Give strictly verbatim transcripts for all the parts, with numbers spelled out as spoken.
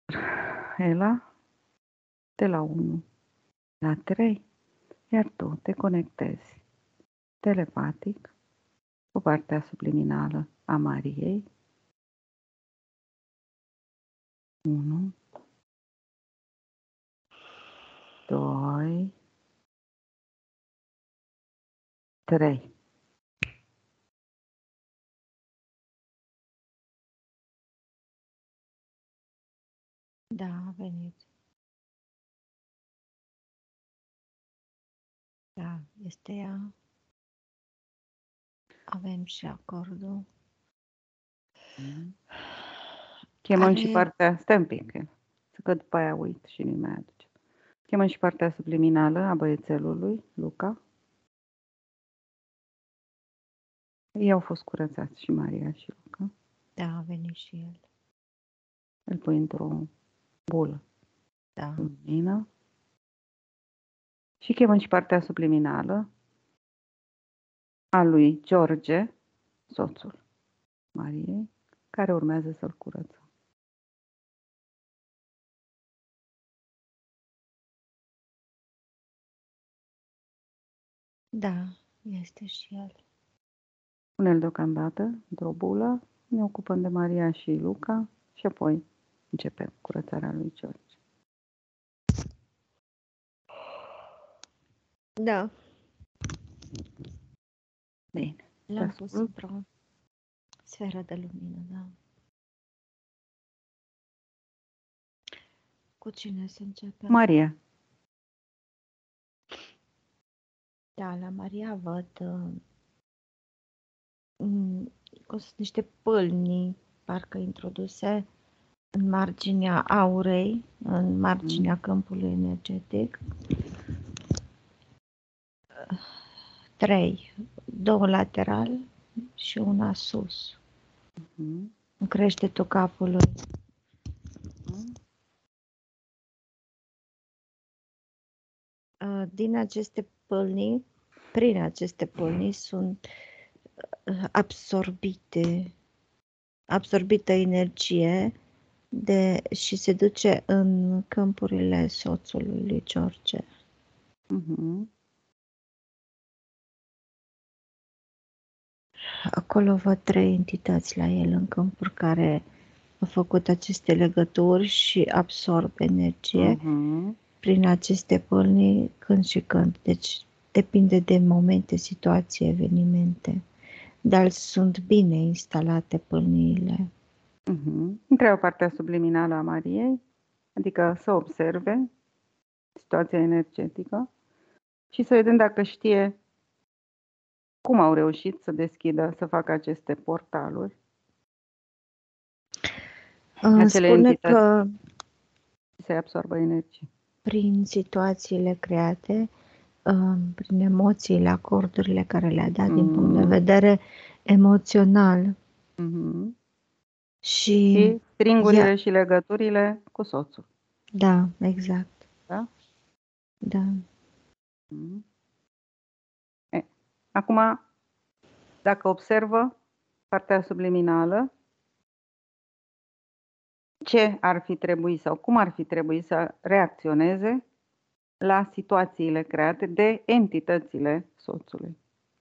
Ela, de la unu la trei, iar tu te conectezi telepatic cu partea subliminală a Mariei. unu, doi, trei. Da, a venit. Da, este ea. Avem și acordul. Chemăm Care... și partea, stai un pic, că după aia uit și nu mai aduce. Chemăm și partea subliminală a băiețelului, Luca. Ei au fost curățați, și Maria și Luca. Da, a venit și el. Îl pui într-o bulă. Da. Lumină. Și chemăm și partea subliminală a lui George, soțul Mariei, care urmează să-l curăță. Da, este și el. Pune-l deocamdată într-o bulă, ne ocupăm de Maria și Luca și apoi începem curățarea lui George. Da. Bine. L-am pus într-o sferă de lumină, da. Cu cine să începem? Maria. Da, la Maria văd uh, cum sunt niște pâlni, parcă introduse în marginea aurei, în marginea mm. câmpului energetic. Trei, două lateral și una sus. Mm. În creștetul capului. Mm. Din aceste pâlni, prin aceste pâlni sunt absorbite, absorbită energie de, și se duce în câmpurile soțului lui George. Mm-hmm. Acolo văd trei entități la el în câmpuri care au făcut aceste legături și absorb energie mm-hmm. prin aceste pâlni când și când. Deci depinde de momente, situații, evenimente. Dar sunt bine instalate pâlniile. Uh-huh. Întreabă partea subliminală a Mariei, adică să observe situația energetică și să vedem dacă știe cum au reușit să deschidă, să facă aceste portaluri. Acele Spune că se absorbă energie. Prin situațiile create, prin emoțiile, acordurile care le-a dat mm. din punct de vedere emoțional. Mm-hmm. Și, și stringurile ea... și legăturile cu soțul. Da, exact. Da? Da. Mm. E, acum, dacă observă partea subliminală, ce ar fi trebuit sau cum ar fi trebuit să reacționeze la situațiile create de entitățile soțului.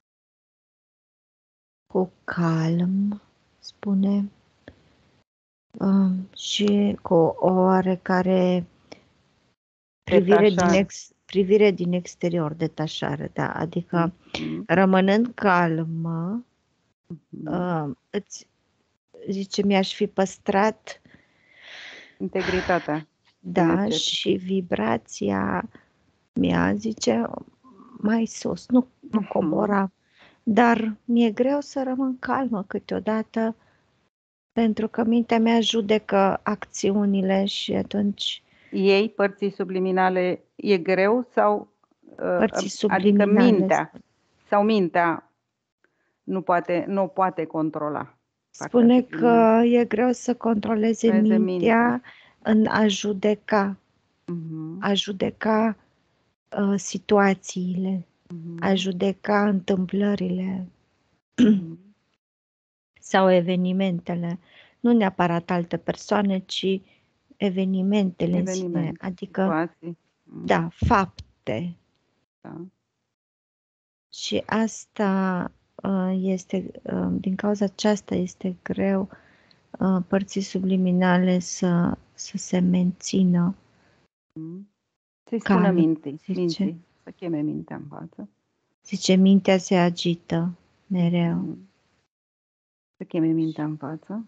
Cu calm, spune, uh, și cu o oarecare privire din, ex, privire din exterior, detașare, da, adică mm-hmm. rămânând calmă, mm-hmm. uh, îți zice, mi-aș fi păstrat integritatea. Da, energetic. Și vibrația mea, zice, mai sus, nu, nu cobora, dar mi-e greu să rămân calmă câteodată, pentru că mintea mea judecă acțiunile și atunci... Ei, părții subliminale, e greu sau... Părții subliminale. Adică mintea, sau mintea nu poate, nu poate controla. Spune că e greu să controleze mintea, mintea în a judeca, uh-huh. a judeca uh, situațiile, uh-huh. a judeca întâmplările uh-huh. sau evenimentele, nu neapărat alte persoane, ci evenimentele în sine, Eveniment, adică, situații. Mm, da, fapte. da. Și asta uh, este, uh, din cauza aceasta este greu uh, părții subliminale să, să se mențină Mm. Să-i spună calm, minții, zice. minții, să cheme mintea în față. Zice, mintea se agită mereu. Mm. Să cheme mintea în față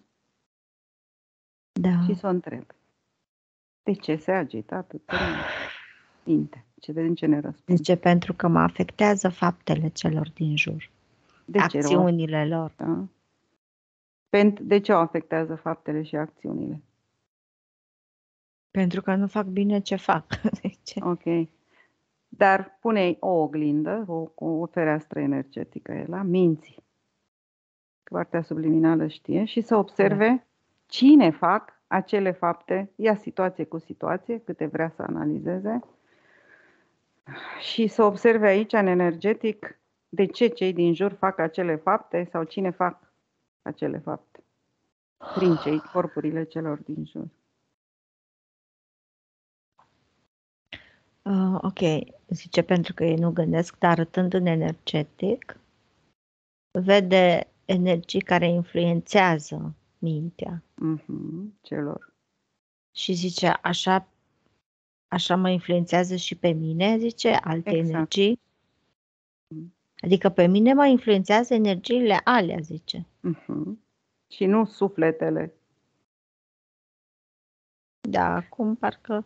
Da. și să o întrebe. De ce se agită atât de mult? Minte. Ce vedem ce ne răspunde. Zice, pentru că mă afectează faptele celor din jur. De ce acțiunile lor. Da? De ce o afectează faptele și acțiunile? Pentru că nu fac bine ce fac. Zice. Ok. Dar pune o oglindă, o, o fereastră energetică e la minții. Partea subliminală știe și să observe da. Cine fac acele fapte, ia situație cu situație, câte vrea să analizeze și să observe aici în energetic de ce cei din jur fac acele fapte sau cine fac acele fapte prin cei corpurile celor din jur. Uh, ok, zice pentru că ei nu gândesc, dar arătând în energetic, vede energii care influențează mintea. Mm-hmm, celor. Și zice, așa, așa mă influențează și pe mine, zice, alte exact. energii. Adică pe mine mă influențează energiile alea, zice. Mm-hmm. Și nu sufletele. Da, acum parcă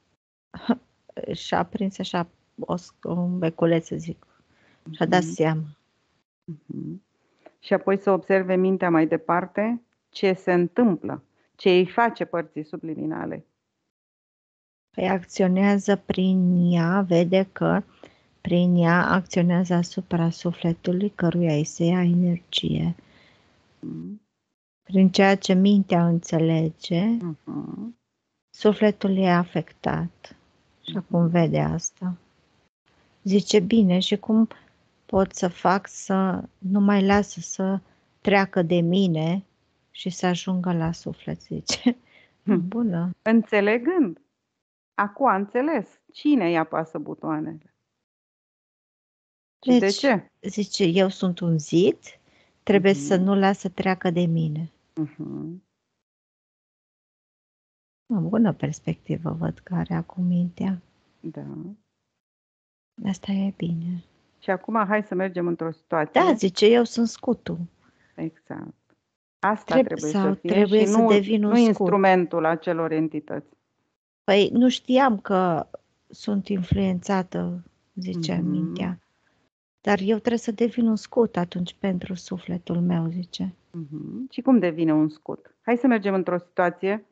și-a prins așa o, un beculeț, să zic. Și-a dat Mm-hmm. seama. Mm-hmm. Și apoi să observe mintea mai departe ce se întâmplă, ce îi face părții subliminale. Păi acționează prin ea, vede că prin ea acționează asupra sufletului căruia îi se ia energie. Mm. Prin ceea ce mintea înțelege, Mm-hmm. sufletul e afectat. Și mm-hmm. acum vede asta. Zice, bine, și cum pot să fac să nu mai lasă să treacă de mine și să ajungă la suflet, zice. Hmm. Bună. Înțelegând. Acum a înțeles cine îi apasă butoanele. Deci, de ce? Zice, eu sunt un zid, trebuie uh-huh. să nu las să treacă de mine. Uh-huh. O bună perspectivă văd că are acum mintea. Da. Asta e bine. Și acum hai să mergem într-o situație. Da, zice, eu sunt scutul. Exact. Asta Treb- trebuie sau să fie trebuie și să nu, devin un nu scut. instrumentul acelor entități. Păi nu știam că sunt influențată, zicea mm-hmm. mintea. Dar eu trebuie să devin un scut atunci pentru sufletul meu, zice. Mm-hmm. Și cum devine un scut? Hai să mergem într-o situație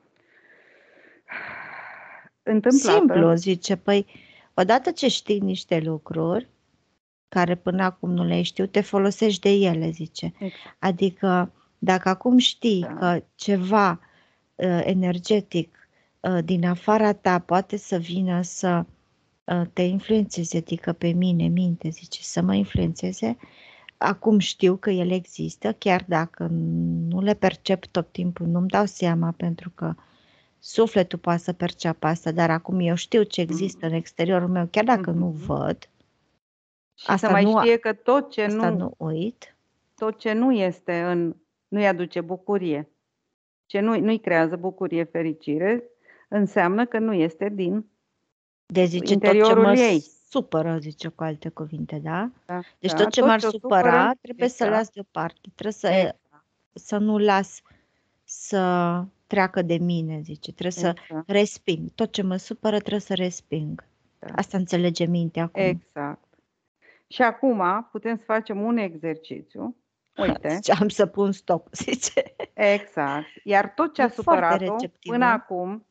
întâmplată. Simplu, zice. Păi, odată ce știi niște lucruri care până acum nu le știu, te folosești de ele, zice. Exact. Adică, dacă acum știi da. că ceva uh, energetic uh, din afara ta poate să vină să uh, te influențeze, adică pe mine, minte, zice, să mă influențeze, acum știu că ele există, chiar dacă nu le percep tot timpul, nu-mi dau seama pentru că sufletul poate să perceapă asta, dar acum eu știu ce există mm. în exteriorul meu, chiar dacă mm-hmm. nu văd. Și asta să mai nu, știe că tot ce asta nu, nu uit. Tot ce nu este în, nu-i aduce bucurie, ce nu, nu-i creează bucurie, fericire, înseamnă că nu este din de zice, interiorul tot ce mă ei. supără, zice cu alte cuvinte, da? da deci da, tot ce tot m-ar ce supăra supără, trebuie exact. să las deoparte, trebuie să, exact. să nu las să treacă de mine, zice, trebuie exact. să resping. Tot ce mă supără trebuie să resping. Da. Asta înțelege mintea acum. Exact. Și acum putem să facem un exercițiu. Uite. Zice, am să pun stop, zice. Exact. Iar tot ce e a supărat-o până acum,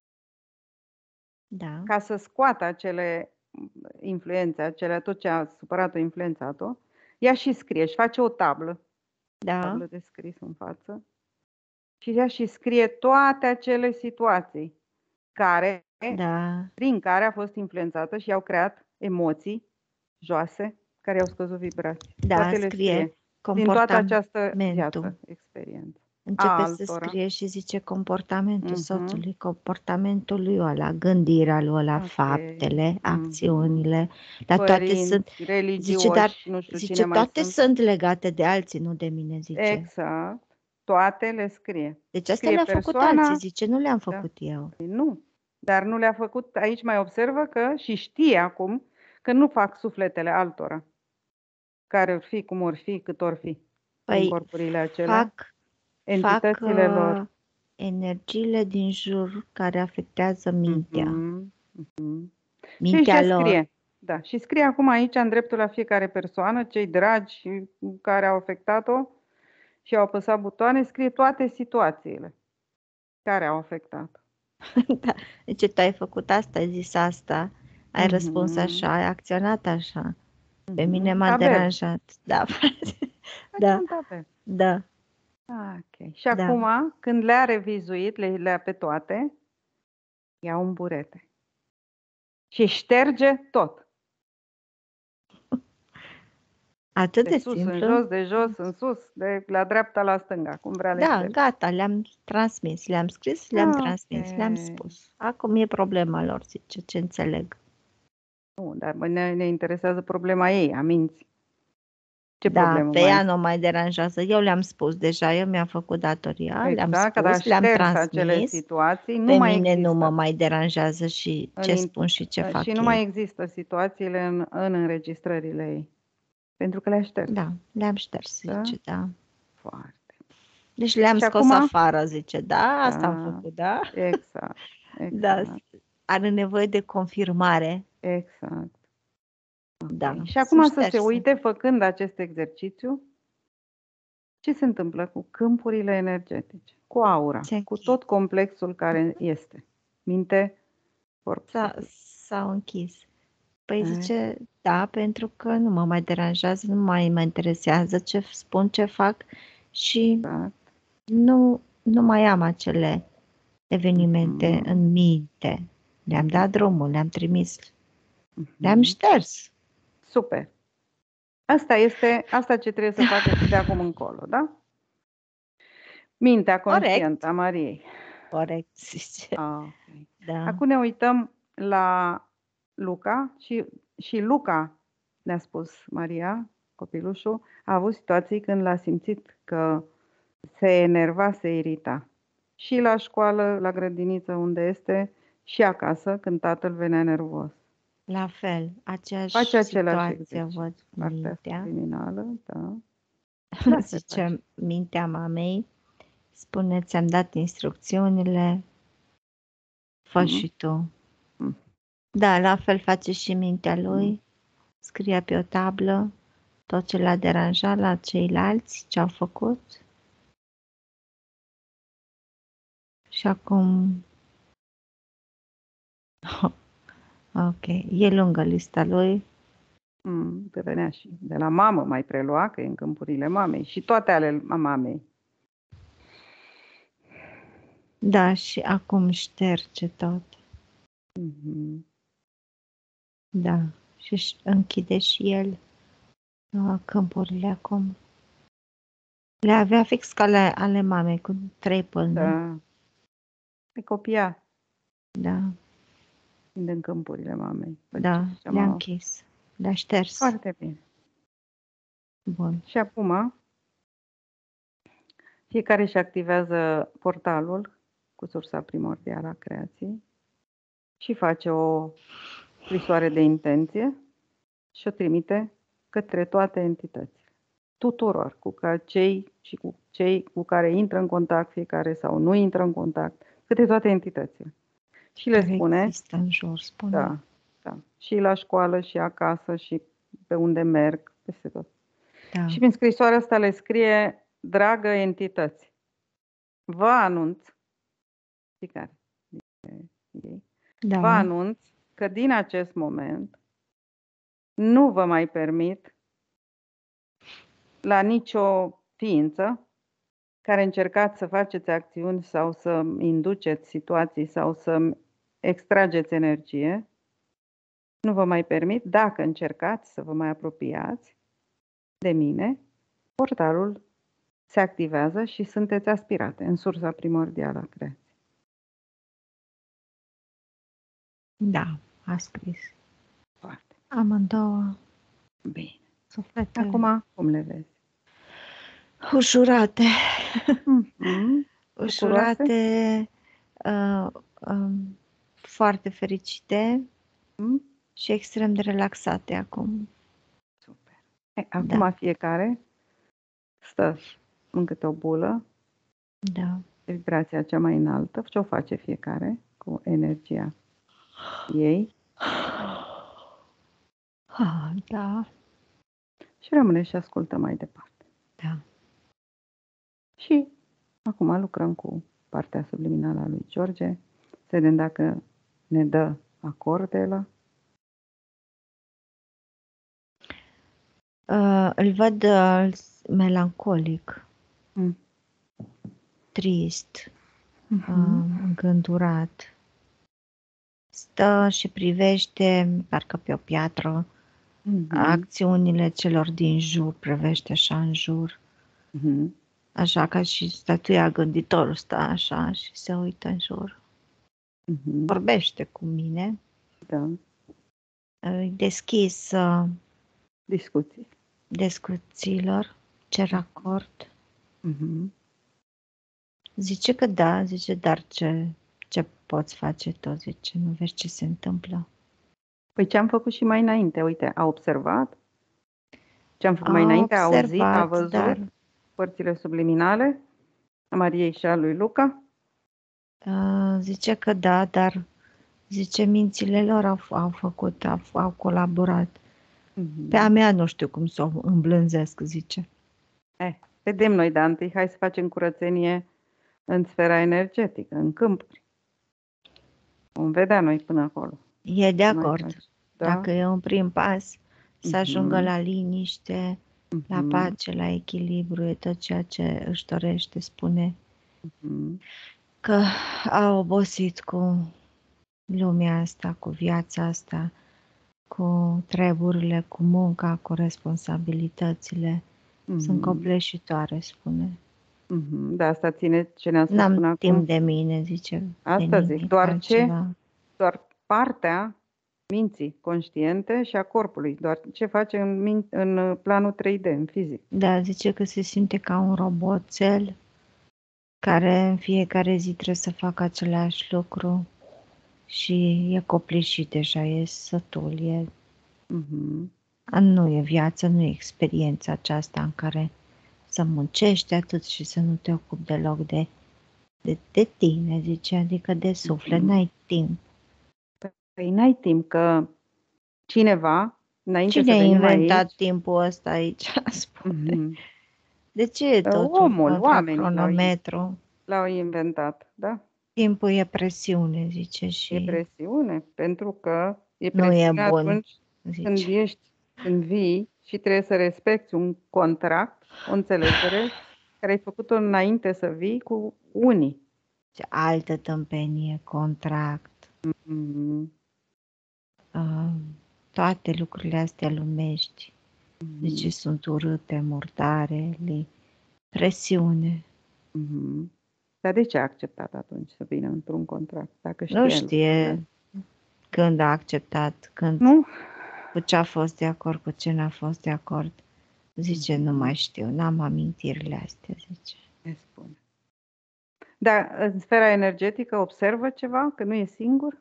da. ca să scoată acele influențe, acele, tot ce a supărat-o, influențat-o, ea și scrie, și face o tablă. Da. tablă de scris în față. Și ea și scrie toate acele situații care, da. prin care a fost influențată și i-au creat emoții joase, care i-au scăzut vibrații. Da, toate le scrie, scrie din toată această viață, experiență. Începe să altora. scrie și zice comportamentul Mhm. soțului, comportamentul lui ăla, gândirea lui ăla, Ok. faptele, Mhm. acțiunile, dar toate sunt, Părinți, zice, dar, religioși, nu știu zice, cine mai toate sunt. sunt legate de alții, nu de mine, zice. Exact. Toate le scrie. Deci astea Scrie le-a făcut persoana, alții, zice, nu le-am da. făcut eu. Nu. Dar nu le-a făcut, aici mai observă că și știe acum că nu fac sufletele altora. Care or fi, cum or fi, cât or fi. Din Păi corpurile acelea, fac, fac entitățile lor. uh, energiile din jur care afectează mintea, Mhm. Mhm. Și mintea aici lor. scrie. Da, și scrie acum aici în dreptul la fiecare persoană, cei dragi și care au afectat-o și au apăsat butoane, scrie toate situațiile care au afectat-o. Da. Deci tu ai făcut asta, ai zis asta, ai Mhm. răspuns așa, ai acționat așa. Pe mine Mhm. m-a Tabel. deranjat. Da, da, Facem tabel. da, Ok. Și da. acum, când le-a revizuit, le, le-a pe toate, ia un burete și șterge tot. Atât De de sus în simplu? jos, de jos în sus, de la dreapta la stânga, cum vrea le Da, șterge. gata, le-am transmis, le-am scris, le-am Ok. transmis, le-am spus. Acum e problema lor, zice, ce înțeleg. Nu, dar mă, ne, ne interesează problema ei, a minții. Ce Da, problemă pe mai ea este? nu mai deranjează. Eu le-am spus deja, eu mi-am făcut datoria, le-am Exact, că a spus, le-am șters acele transmis. situații, nu Pe mai mine nu mă există. mai deranjează și În ce in- spun și ce fac și nu ei. mai există situațiile în, în înregistrările ei. Pentru că le-a șters. Da, le-am șters, Da? zice, da. Foarte. Deci le-am Și scos acum? afară, zice, da, asta am Da, făcut, da? exact, Da, exact, are nevoie de confirmare. exact. Da, Și sunt acum să se șterse. uite, făcând acest exercițiu, ce se întâmplă cu câmpurile energetice, cu aura, Se cu închid. tot complexul care este. Minte, corp, S-a, suflet. s-au închis. Păi E? zice, da, pentru că nu mă mai deranjează, nu mai mă interesează ce spun, ce fac și Exact. nu, nu mai am acele evenimente Mhm. în minte. Le-am dat drumul, le-am trimis, le-am Mhm. șters. Super. Asta este, asta ce trebuie să facă de acum încolo, da? Mintea conștientă Corect. a Mariei. Corect, zice. Ah, ok. Da. Acum ne uităm la Luca și, și Luca, ne-a spus Maria, copilușul, a avut situații când l-a simțit că se enerva, se irita. Și la școală, la grădiniță unde este, și acasă, când tatăl venea nervos. La fel, aceeași Face același situație exercițiu. văd Partea mintea. subliminală, da. Da, se face. Zice mintea mamei, spune, ți-am dat instrucțiunile, fă Mm. și tu. Mm. Da, la fel face și mintea lui, Mm. scrie pe o tablă tot ce l-a deranjat la ceilalți, ce au făcut. Și acum, ok, e lungă lista lui. Mm. Că venea și de la mamă mai prelua, că e în câmpurile mamei. Și toate ale mamei. Da, și acum șterge tot. Mm-hmm. Da, și închide și el uh, câmpurile acum. Le avea fix ca ale, ale mamei, cu trei pălni. Da. E copia Da, din câmpurile mamei. da, le-a închis. Le-a șters. Foarte bine. Bun. Și acum, fiecare își activează portalul cu sursa primordială a creației și face o scrisoare de intenție și o trimite către toate entitățile. Tuturor, cu ca cei și cu cei cu care intră în contact fiecare sau nu intră în contact, către toate entitățile. Și le Care spune, există în jur, spune. da, da, și la școală, și acasă, și pe unde merg, peste tot. Da. Și prin scrisoarea asta le scrie, dragă entități, vă anunț, fiecare ei, Da. vă anunț că din acest moment nu vă mai permit la nicio ființă care încercați să faceți acțiuni sau să induceți situații sau să extrageți energie, nu vă mai permit, dacă încercați să vă mai apropiați de mine, portalul se activează și sunteți aspirate în sursa primordială a creației. Da, a scris. Foarte Amândouă. bine. Sufletele. Acum, cum le vezi? Ușurate. Mm-hmm. Ușurate, uh, um, foarte fericite Mm? și extrem de relaxate acum. Super. E, acum Da. fiecare stă în câte o bulă. Da. Vibrația cea mai înaltă. Ce o face fiecare cu energia ei. Ah, da. Și rămâne și ascultă mai departe. Da. Și acum lucrăm cu partea subliminală a lui George. Să vedem dacă ne dă acordele. Uh, îl văd uh, melancolic, Mm. trist, Mm-hmm. uh, îngândurat. Stă și privește, parcă pe o piatră, Mm-hmm. acțiunile celor din jur, privește așa în jur. Mm-hmm. Așa ca și statuia gânditorul stă așa și se uită în jur. Mm-hmm. Vorbește cu mine. Da. Îi deschis uh, Discuții. discuțiilor, cer acord. Mm-hmm. Zice că da, zice, dar ce, ce poți face tu, zice, nu vezi ce se întâmplă. Păi ce am făcut și mai înainte? Uite, a observat? Ce am făcut A mai înainte? A auzit, observat, a văzut dar părțile subliminale a Mariei și a lui Luca? uh, zice că da, dar zice mințile lor au, au făcut, au, au colaborat. Mm-hmm. Pe a mea nu știu cum să o îmblânzesc, zice. Eh, vedem noi, dar întâi hai să facem curățenie în sfera energetică, în câmpuri. Vom vedea noi până acolo. E de acord. Da? Dacă e un prim pas, să ajungă Mm-hmm. la liniște, Mm-hmm. la pace, la echilibru, e tot ceea ce își dorește, spune Mm-hmm. că a obosit cu lumea asta, cu viața asta, cu treburile, cu munca, cu responsabilitățile. Mm-hmm. Sunt copleșitoare, spune. Mm-hmm. De asta ține ce ne-a spus N-am până timp acum. de mine, zice. Asta de zic, doar ce, altceva. doar partea minții conștiente și a corpului, doar ce face în, min- în planul trei D, în fizic. Da, zice că se simte ca un roboțel care în fiecare zi trebuie să facă același lucru și e copleșit deja, e sătul, e... Mm-hmm. Nu e viață, nu e experiența aceasta în care să muncești atât și să nu te ocupi deloc de, de, de tine, zice, adică de suflet, Mm-hmm. n-ai timp. Păi n-ai timp, că cineva, înainte Cine să a venim inventat aici, timpul ăsta aici, spune? mm-hmm. De ce e totul omul, contra oamenii l-au, cronometru? l-au inventat, da? Timpul e presiune, zice, și E presiune, pentru că e nu e presiune bun, atunci când zice. ești, când vii și trebuie să respecti un contract, o înțelegere care ai făcut-o înainte să vii cu unii. Ce altă tâmpenie, contract, Mm-hmm. uh, toate lucrurile astea lumești, Mm-hmm. zice, sunt urâte, murdare, li, presiune. Mm-hmm. Dar de ce a acceptat atunci să vină într-un contract? Dacă Nu știe știe când a acceptat, când, nu? cu ce a fost de acord, cu ce n-a fost de acord. Zice, Mm-hmm. nu mai știu, n-am amintirile astea, zice. Ne spune. Dar în sfera energetică observă ceva? Că nu e singur?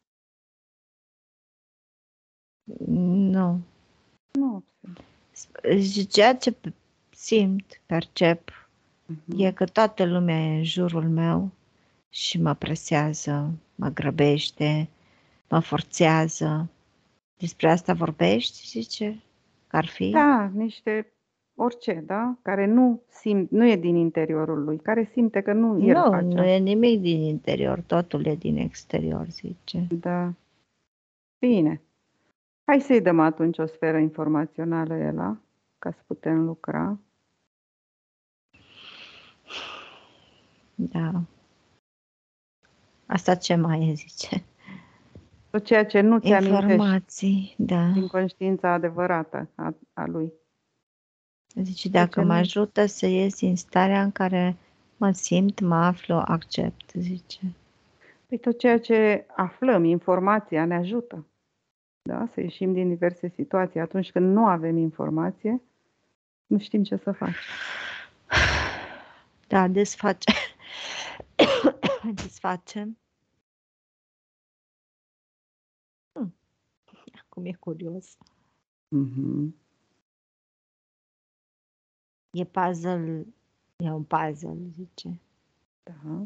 Nu. Nu observă. Ceea ce simt, percep, Mm-hmm. e că toată lumea e în jurul meu și mă presează, mă grăbește, mă forțează. Despre asta vorbești, zice? Că ar fi? Da, niște orice, da? Care nu simt, nu e din interiorul lui, care simte că nu el Nu, face. nu e nimic din interior, totul e din exterior, zice. Da. Bine. Hai să-i dăm atunci o sferă informațională Ela, ca să putem lucra. Da. Asta ce mai e, zice? Tot ceea ce nu ți amintești Informații, da. din conștiința adevărată a, a lui. Zice, De dacă ce mă nu? ajută să ies din starea în care mă simt, mă aflu, accept, zice. Păi tot ceea ce aflăm, informația ne ajută. Da? Să ieșim din diverse situații. Atunci când nu avem informație, nu știm ce să facem. Da, desface. Desfacem. Hmm. Acum e curios. Mm-hmm. E puzzle, e un puzzle, zice. Da.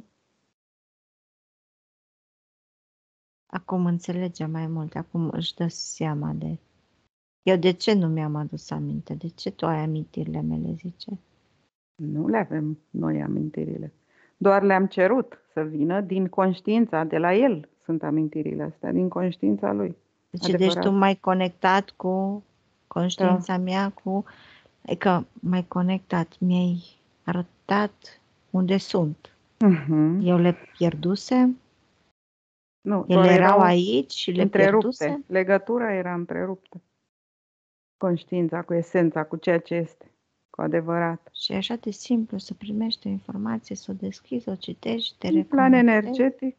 Acum înțelege mai mult, acum își dă seama de... Eu de ce nu mi-am adus aminte? De ce tu ai amintirile mele, zice? Nu le avem noi amintirile. Doar le-am cerut să vină din conștiința, de la el sunt amintirile astea, din conștiința lui. Deci, deci tu m-ai conectat cu conștiința da. mea, cu... Adică m-ai conectat, mi-ai arătat unde sunt. Uh-huh. Eu le pierdusem? Nu, Ele erau, erau aici și le pierdusem? Legătura era întreruptă. Conștiința cu esența, cu ceea ce este, cu adevărat. Și e așa de simplu să primești o informație, să o deschizi, să o citești, te în plan energetic,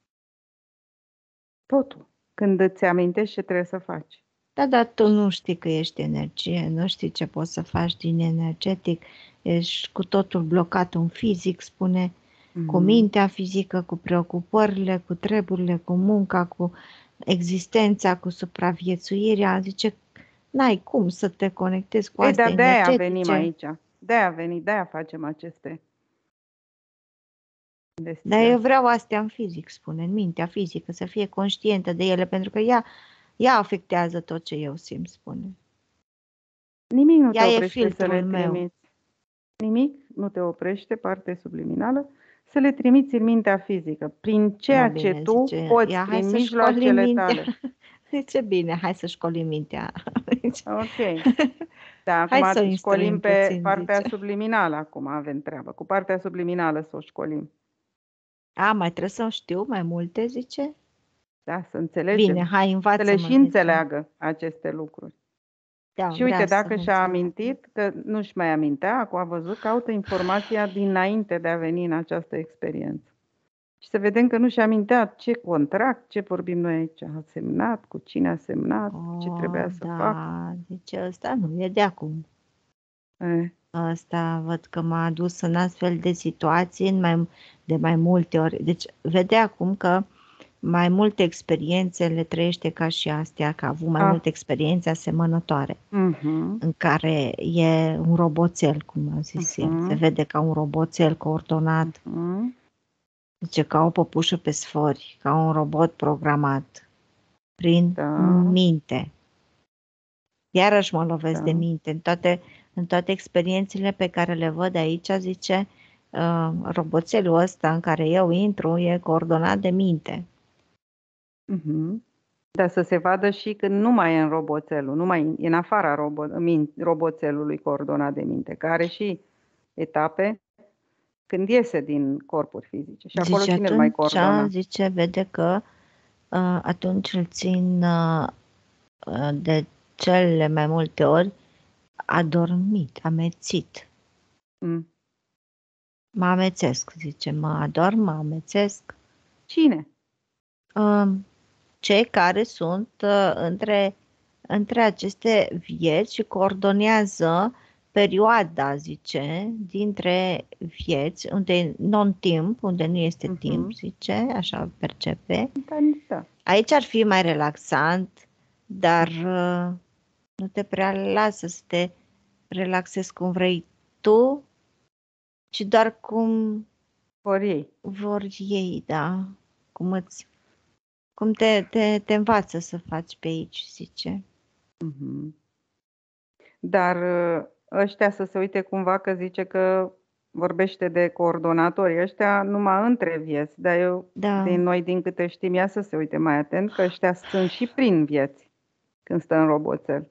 totul. Când îți amintești ce trebuie să faci. Da, dar tu nu știi că ești energie, nu știi ce poți să faci din energetic, ești cu totul blocat în fizic, spune, mm-hmm. cu mintea fizică, cu preocupările, cu treburile, cu munca, cu existența, cu supraviețuirea, zice, n-ai cum să te conectezi cu Ei, astea dar de-aia energetice. venim aici, de-aia venim, de-aia facem aceste Dar eu vreau astea în fizic, spune, în mintea fizică, să fie conștientă de ele, pentru că ea, ea afectează tot ce eu simt, spune. Nimic nu ea te oprește să le meu. trimiți. Nimic nu te oprește, parte subliminală, să le trimiți în mintea fizică, prin ceea no, bine, ce tu zice, poți, ia, prin mijloacele tale. Zice, bine, hai să școlim mintea. Ok. Da, acum hai să școlim pe puțin, partea zice. subliminală, acum avem treabă. Cu partea subliminală să o școlim. A, mai trebuie să știu mai multe, zice? Da, să înțelegem. Bine, hai, învață-mă. Să le și înțeleagă aceste lucruri. Da, și uite, dacă și-a amintit, că nu-și mai amintea, acum a văzut, caută informația dinainte de a veni în această experiență. Și să vedem că nu și-a amintea ce contract, ce vorbim noi aici, a semnat, cu cine a semnat, oh, ce trebuia să da, facă. Da, zice, ăsta nu e de acum. E. Ăsta văd că m-a adus în astfel de situații în mai, de mai multe ori. Deci vede acum că mai multe experiențe le trăiește ca și astea, că a avut mai ah. multe experiențe asemănătoare, uh-huh. în care e un roboțel, cum a zis uh-huh. el. Se vede ca un roboțel coordonat, uh-huh. zice, ca o păpușă pe sfori, ca un robot programat prin da. minte. Iarăși mă lovesc da. de minte. În toate, în toate experiențele pe care le văd aici, zice, uh, roboțelul ăsta în care eu intru e coordonat de minte. Uh-huh. Dar să se vadă și când nu mai e în roboțelul, nu mai e în afara robo, roboțelului coordonat de minte, care are și etape când iese din corpuri fizice. Și acolo zice, cine îl mai coordona? Zice, vede că uh, atunci îl țin uh, de cele mai multe ori adormit, amețit. Mm. Mă amețesc, zice, mă adorm, mă amețesc. Cine? Uh, cei care sunt uh, între, între aceste vieți și coordonează perioada, zice, dintre vieți, unde non-timp, unde nu este uh-huh. timp, zice, așa percepe. Da. Aici ar fi mai relaxant, dar uh, nu te prea lasă să te relaxezi cum vrei tu, ci doar cum vor ei. Vor ei, da. Cum îți Cum te, te, te învață să faci pe aici, zice. Uh-huh. Dar ăștia să se uite cumva că zice că vorbește de coordonatori. Ăștia numai între vieți, dar eu, da. din noi, din câte știm, ea să se uite mai atent, că ăștia sunt și prin vieți când stă în roboțel.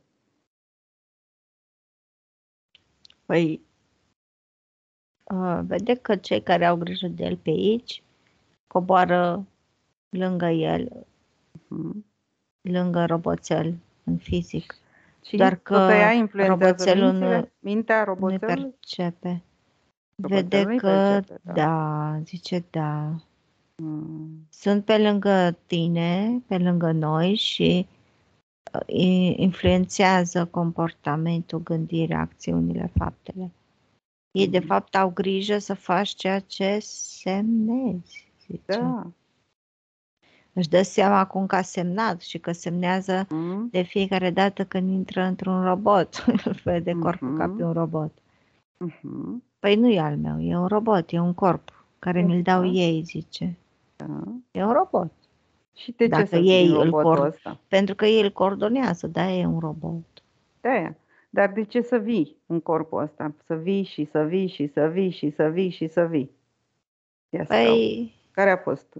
Păi, uh, vede că cei care au grijă de el pe aici coboară lângă el, uh-huh. lângă roboțel, în fizic. Și doar tot ea că influențează roboțelul nu, mințile? Mintea nu roboțelului? percepe. Roboțelul Vede nu-i că percepe, da. da, zice da. Mm. Sunt pe lângă tine, pe lângă noi și uh, i- influențează comportamentul, gândirea, acțiunile, faptele. Ei, de Mm. fapt, au grijă să faci ceea ce semnezi, zice. Da. Își dă seama acum că a semnat și că semnează Mm. de fiecare dată când intră într-un robot. Îl vede corpul ca pe Mhm. un robot. Mhm. Păi nu e al meu, e un robot, e un corp care mi-l dau Exact. ei, zice. Da. E un robot. Și de ce Dacă să vii în ei îl robotul cord... ăsta? Pentru că ei îl coordonează, da, e un robot. De-aia. Dar de ce să vii în corpul ăsta? Să vii și să vii și să vii și să vii și să vii. Ia să caut. Păi, Care a fost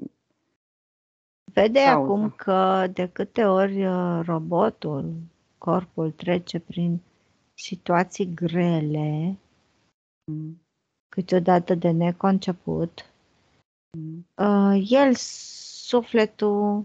vede acum cauza? că de câte ori uh, robotul, corpul trece prin situații grele, Mm. câteodată de neconceput, Mm. uh, el, sufletul,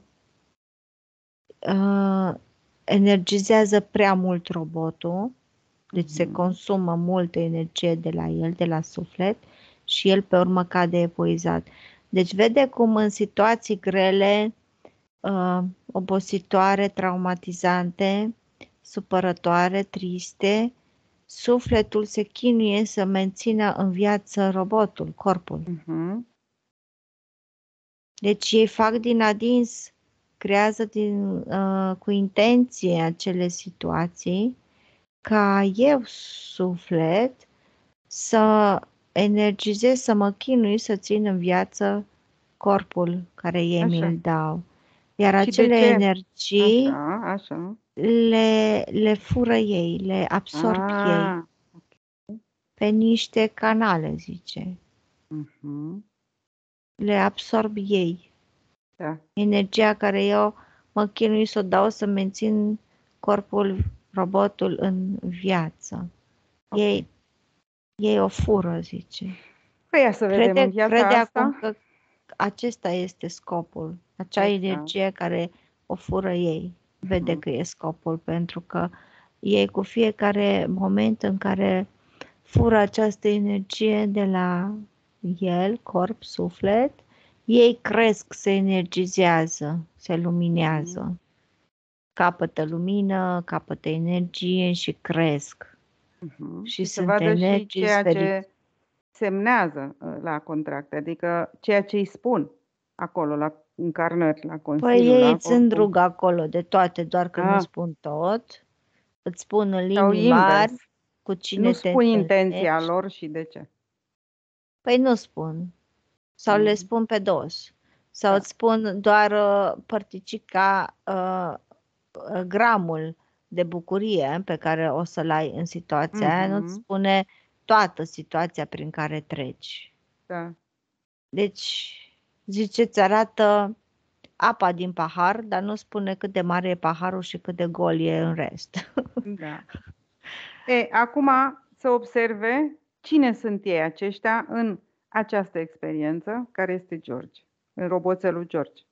uh, energizează prea mult robotul, deci se Mhm. consumă multă energie de la el, de la suflet, și el pe urmă cade epuizat. Deci vede cum în situații grele, uh, obositoare, traumatizante, supărătoare, triste, sufletul se chinuie să mențină în viață robotul, corpul. Mhm. Deci ei fac din adins, creează din, uh, cu intenție acele situații ca eu, suflet, să energizez, să mă chinui să țin în viață corpul care ei Așa. mi-l dau. Iar Și de acele ce? energii Așa, așa. le, le fură ei, le absorb ei Ah. pe niște canale, zice. Mhm. Le absorb ei. Da. Energia care eu mă chinui să o dau să mențin corpul, robotul în viață. Ok. Ei, ei o fură, zice. Păi ia să vedem în Crede, viața crede acum asta. că acesta este scopul, acea Exact. energie care o fură ei. Vede Mhm. că e scopul, pentru că ei cu fiecare moment în care fură această energie de la el, corp, suflet, ei cresc, se energizează, se luminează. Mhm. Capătă lumină, capătă energie și cresc. Mhm. Și Și să sunt vadă și energii ceea fericite. ce semnează uh, la contract, adică ceea ce îi spun acolo, la încarnări, la Păi Consiliu, ei la îți oricum. îndrug acolo de toate, doar că nu Ah, spun tot. Îți spun în sau linii invers. mari cu Nu cine te spui intenția întâlnești. lor și de ce. Păi nu spun. Sau le Mhm. spun pe dos. Sau Da. îți spun doar uh, părticica, uh, uh, gramul de bucurie pe care o să-l ai în situația aia. Nu-ți Mhm. spune toată situația prin care treci. Da. Deci, zice, îți arată apa din pahar, dar nu spune cât de mare e paharul și cât de gol e în rest. Da. E, acum să observe cine sunt ei aceștia în această experiență, care este George, în roboțelul George.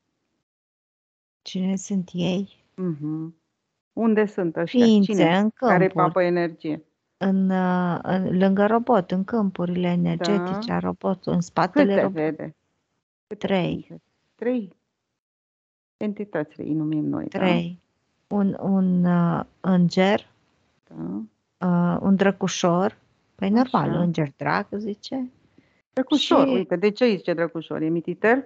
Cine sunt ei? Mhm. Unde sunt ăștia? Ființe Cine? în Care câmpuri, papă energie? în, uh, în, lângă robot, în câmpurile Da. energetice a robotului, în spatele Câte robotului. vede? Câte Trei. ființe? Trei entități le numim noi, da? Trei. Un, un uh, înger, Da. uh, un drăcușor, păi normal, Așa. înger drag, zice, Drăcușor, și uite, de ce îi zice drăcușor? E mititel?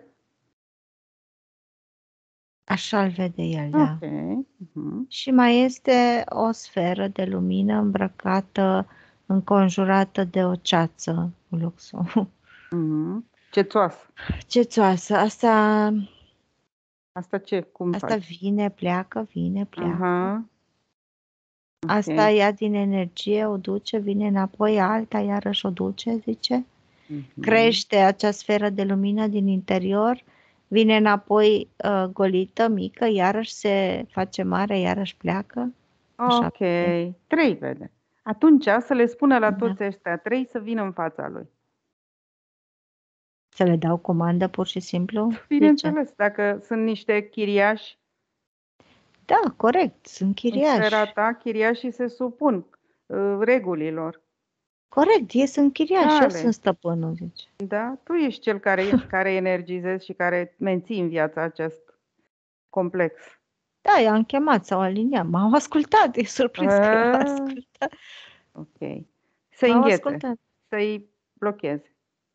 așa-l vede el, da. Ok. Mhm. Și mai este o sferă de lumină îmbrăcată, înconjurată de o ceață luxo. Mhm. Cețoasă. Cețoasă, asta, Asta ce? Cum asta face? vine, pleacă, vine, pleacă. Aha. Asta Ok. ia din energie, o duce, vine înapoi, alta iarăși o duce, zice. Mhm. Crește acea sferă de lumină din interior, vine înapoi uh, golită, mică, iarăși se face mare, iarăși pleacă. Așa Ok. vede. Trei vede. Atunci să le spună la Da. toți ăștia trei să vină în fața lui. Să le dau comandă pur și simplu? Zice. Bineînțeles, dacă sunt niște chiriași. Da, corect, sunt În sfera chiriași. ta, chiriașii se supun uh, regulilor Corect, ei sunt chiriași, eu tale. sunt stăpânul, zice. Da? Tu ești cel care, care energizezi și care menții în viața acest complex. Da, i-am chemat, s-au aliniat, m-au ascultat, e surprins că i-au A, ascultat. ok. Să-i M-au înghețe, ascultat. să-i blocheze.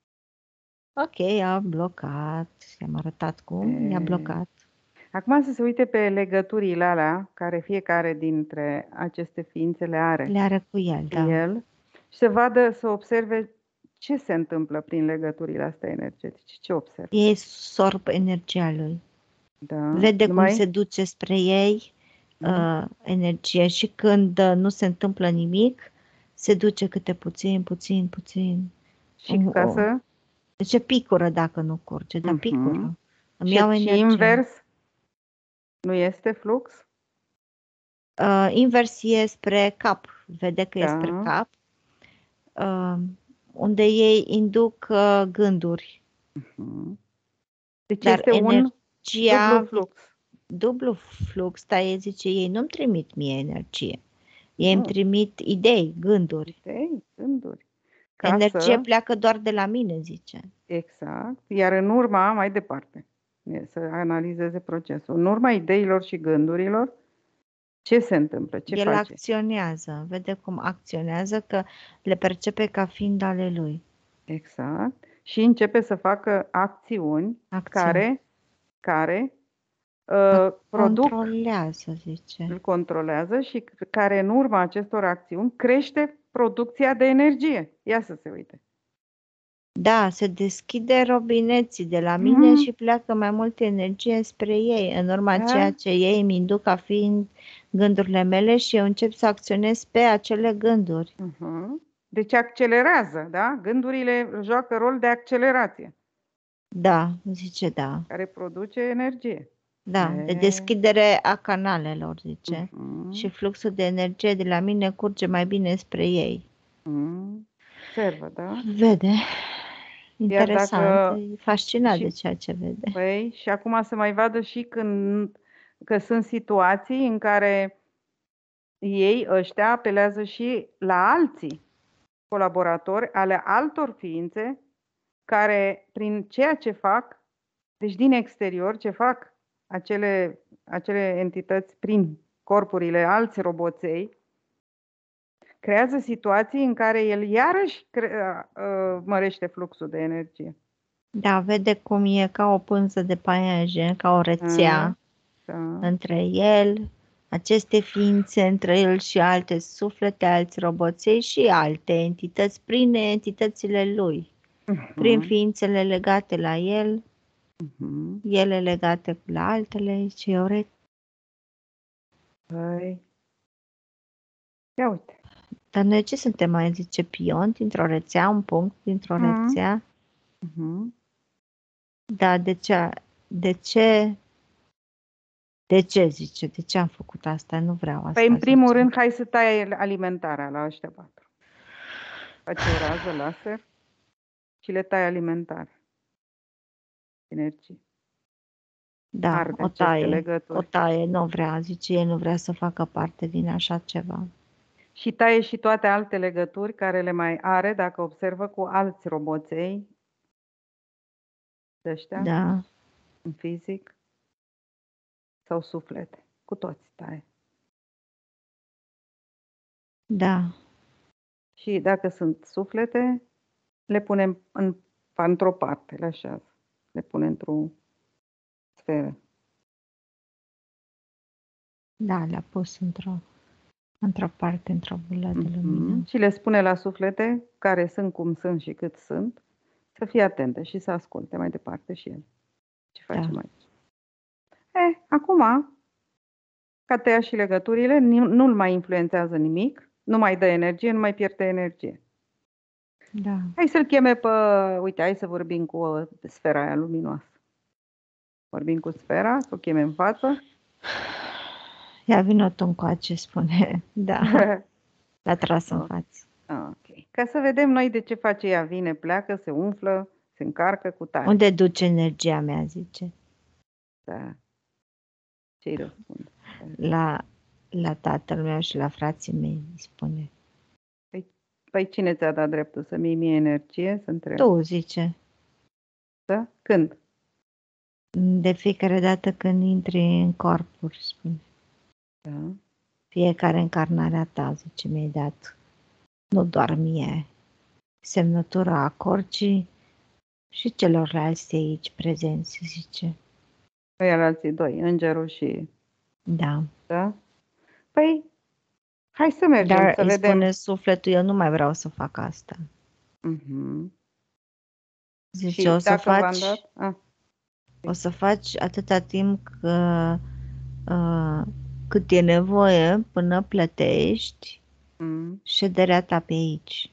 Ok, a blocat, i-am arătat cum, i-a E, blocat. Acum să se uite pe legăturile alea care fiecare dintre aceste ființe le are Le are cu el, cu da. el și să vadă, să observe ce se întâmplă prin legăturile astea energetice. Ce observă? Ei sorb energia lui. Da. Vede Numai? cum se duce spre ei uh, energie și când uh, nu se întâmplă nimic, se duce câte puțin, puțin, puțin. Și Uh, ca uh. să... Deci picură dacă nu curge, dar Uh-huh. picură. Îmi și, iau și energie. invers? Nu este flux? Uh, invers e spre cap. Vede că Da. e spre cap. Uh, unde ei induc uh, gânduri. Uh-huh. Deci Dar este energia, un dublu flux. Dublu flux, dar ei zice, ei nu-mi trimit mie energie. Ei Nu. îmi trimit idei, gânduri. Idei, gânduri. Ca Energie să... pleacă doar de la mine, zice. Exact. Iar în urma, mai departe, să analizeze procesul. În urma ideilor și gândurilor, ce se întâmplă? Ce El face? acționează, vede cum acționează, că le percepe ca fiind ale lui. Exact. Și începe să facă acțiuni, Acțiuni. care, care uh, produc, controlează, zice. îl controlează și care în urma acestor acțiuni crește producția de energie. Ia să se uite. Da, se deschide robineții de la mine Mm. și pleacă mai multă energie spre ei, în urma Da. ceea ce ei îmi induc ca fiind gândurile mele și eu încep să acționez pe acele gânduri. Uh-huh. Deci accelerează, da? Gândurile joacă rol de accelerație. Da, zice da. Care produce energie. Da, E... de deschidere a canalelor, zice. Uh-huh. Și fluxul de energie de la mine curge mai bine spre ei. Uh-huh. Observă, da? Vede. Interesant, dacă... e fascinat și... de ceea ce vede. Păi, și acum să mai vadă și când că sunt situații în care ei, ăștia, apelează și la alții colaboratori ale altor ființe care, prin ceea ce fac, deci din exterior, ce fac acele, acele entități prin corpurile alți roboței, creează situații în care el iarăși cre- mărește fluxul de energie. Da, vede cum e ca o pânză de paianjen, ca o rețea da. între el, aceste ființe, între el și alte suflete, alți roboței și alte entități, prin entitățile lui, uh-huh. prin ființele legate la el, uh-huh. ele legate la altele, și o rețea. Păi, ia uite. Dar noi ce suntem, mai zice, pion dintr-o rețea, un punct dintr-o uh-huh. rețea? Uh-huh. Da, de ce, de ce, de ce, zice, de ce am făcut asta? Nu vreau asta. Păi, în primul zice. rând, hai să tai alimentarea la ăștia patru. Faci o rază laser și le tai alimentarea. Energie. Da, Arde o taie, legături. o taie, nu vrea, zice, el nu vrea să facă parte din așa ceva. Și taie și toate alte legături care le mai are, dacă observă, cu alți roboței de ăștia, Da. în fizic sau suflete. Cu toți taie. Da. Și dacă sunt suflete, le punem în, într-o parte, le așează. Le pune într-o sferă. Da, le-a pus într-o, într-o parte, într-o bulă de lumină. Mm-hmm. Și le spune la suflete, care sunt cum sunt și cât sunt, să fie atente și să asculte mai departe și el. Ce facem Da. aici? E, acum, ca tăia și legăturile, nu-l mai influențează nimic, nu mai dă energie, nu mai pierde energie. Da. Hai să-l cheme pe... Uite, hai să vorbim cu sfera aia luminoasă. Vorbim cu sfera, să o cheme în față. Ia vină tu încoace, spune. Da. L-a tras în față. Ok. Ca să vedem noi de ce face ea. Vine, pleacă, se umflă, se încarcă cu tare. Unde duce energia mea, zice. Da. Ce-i răspunde? la, la tatăl meu și la frații mei, îi spune. Păi, păi cine ți-a dat dreptul să mii mie energie? Să întreb. Tu, zice. Da? Când? De fiecare dată când intri în corpuri, spune. Da. Fiecare încarnare a ta, zice, mi-ai dat. Nu doar mie. Semnătura acorcii și celorlalți aici prezenți, zice. Păi alții doi, îngerul și... Da. Da? Păi, hai să mergem Dar să îi vedem. spune sufletul, eu nu mai vreau să fac asta. Uh-huh. Zice, Și o să dacă v-am faci, dat? Ah. o să faci atâta timp că, uh, cât e nevoie până plătești Mm. șederea ta pe aici.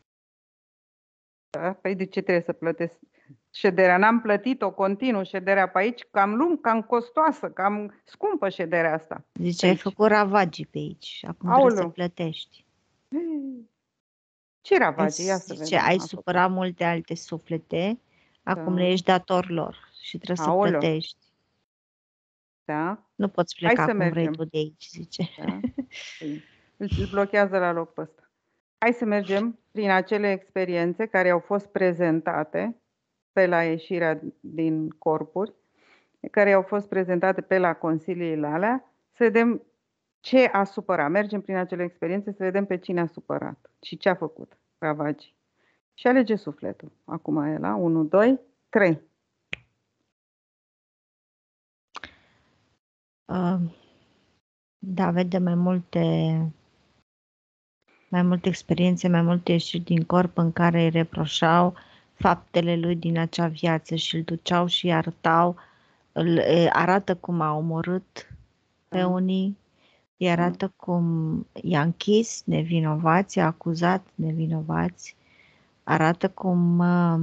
Da? Păi de ce trebuie să plătesc șederea? N-am plătit-o continuu, șederea pe aici, cam lung, cam costoasă, cam scumpă șederea asta. Zice, ai făcut ravagii pe aici, acum Aoleu. trebuie să plătești. Ce ravagii? Ia să Zice, vedem. ai supărat multe alte suflete, acum Da. le ești dator lor și trebuie Aoleu. să plătești. Da? Nu poți Hai pleca să cum mergem. vrei tu de aici, zice. Da? Îl blochează la loc pe ăsta. Hai să mergem prin acele experiențe care au fost prezentate pe la ieșirea din corpuri, care au fost prezentate pe la consiliile alea, să vedem ce a supărat. Mergem prin acele experiențe să vedem pe cine a supărat și ce a făcut ravagii. Și alege sufletul. Acum e la unu, doi, trei. Uh, da, vede mai multe mai multe experiențe, mai multe ieșiri din corp în care îi reproșau faptele lui din acea viață și îl duceau și îi arătau, îl arată cum a omorât pe unii, îi arată cum i-a închis nevinovați, i-a acuzat nevinovați, arată cum uh,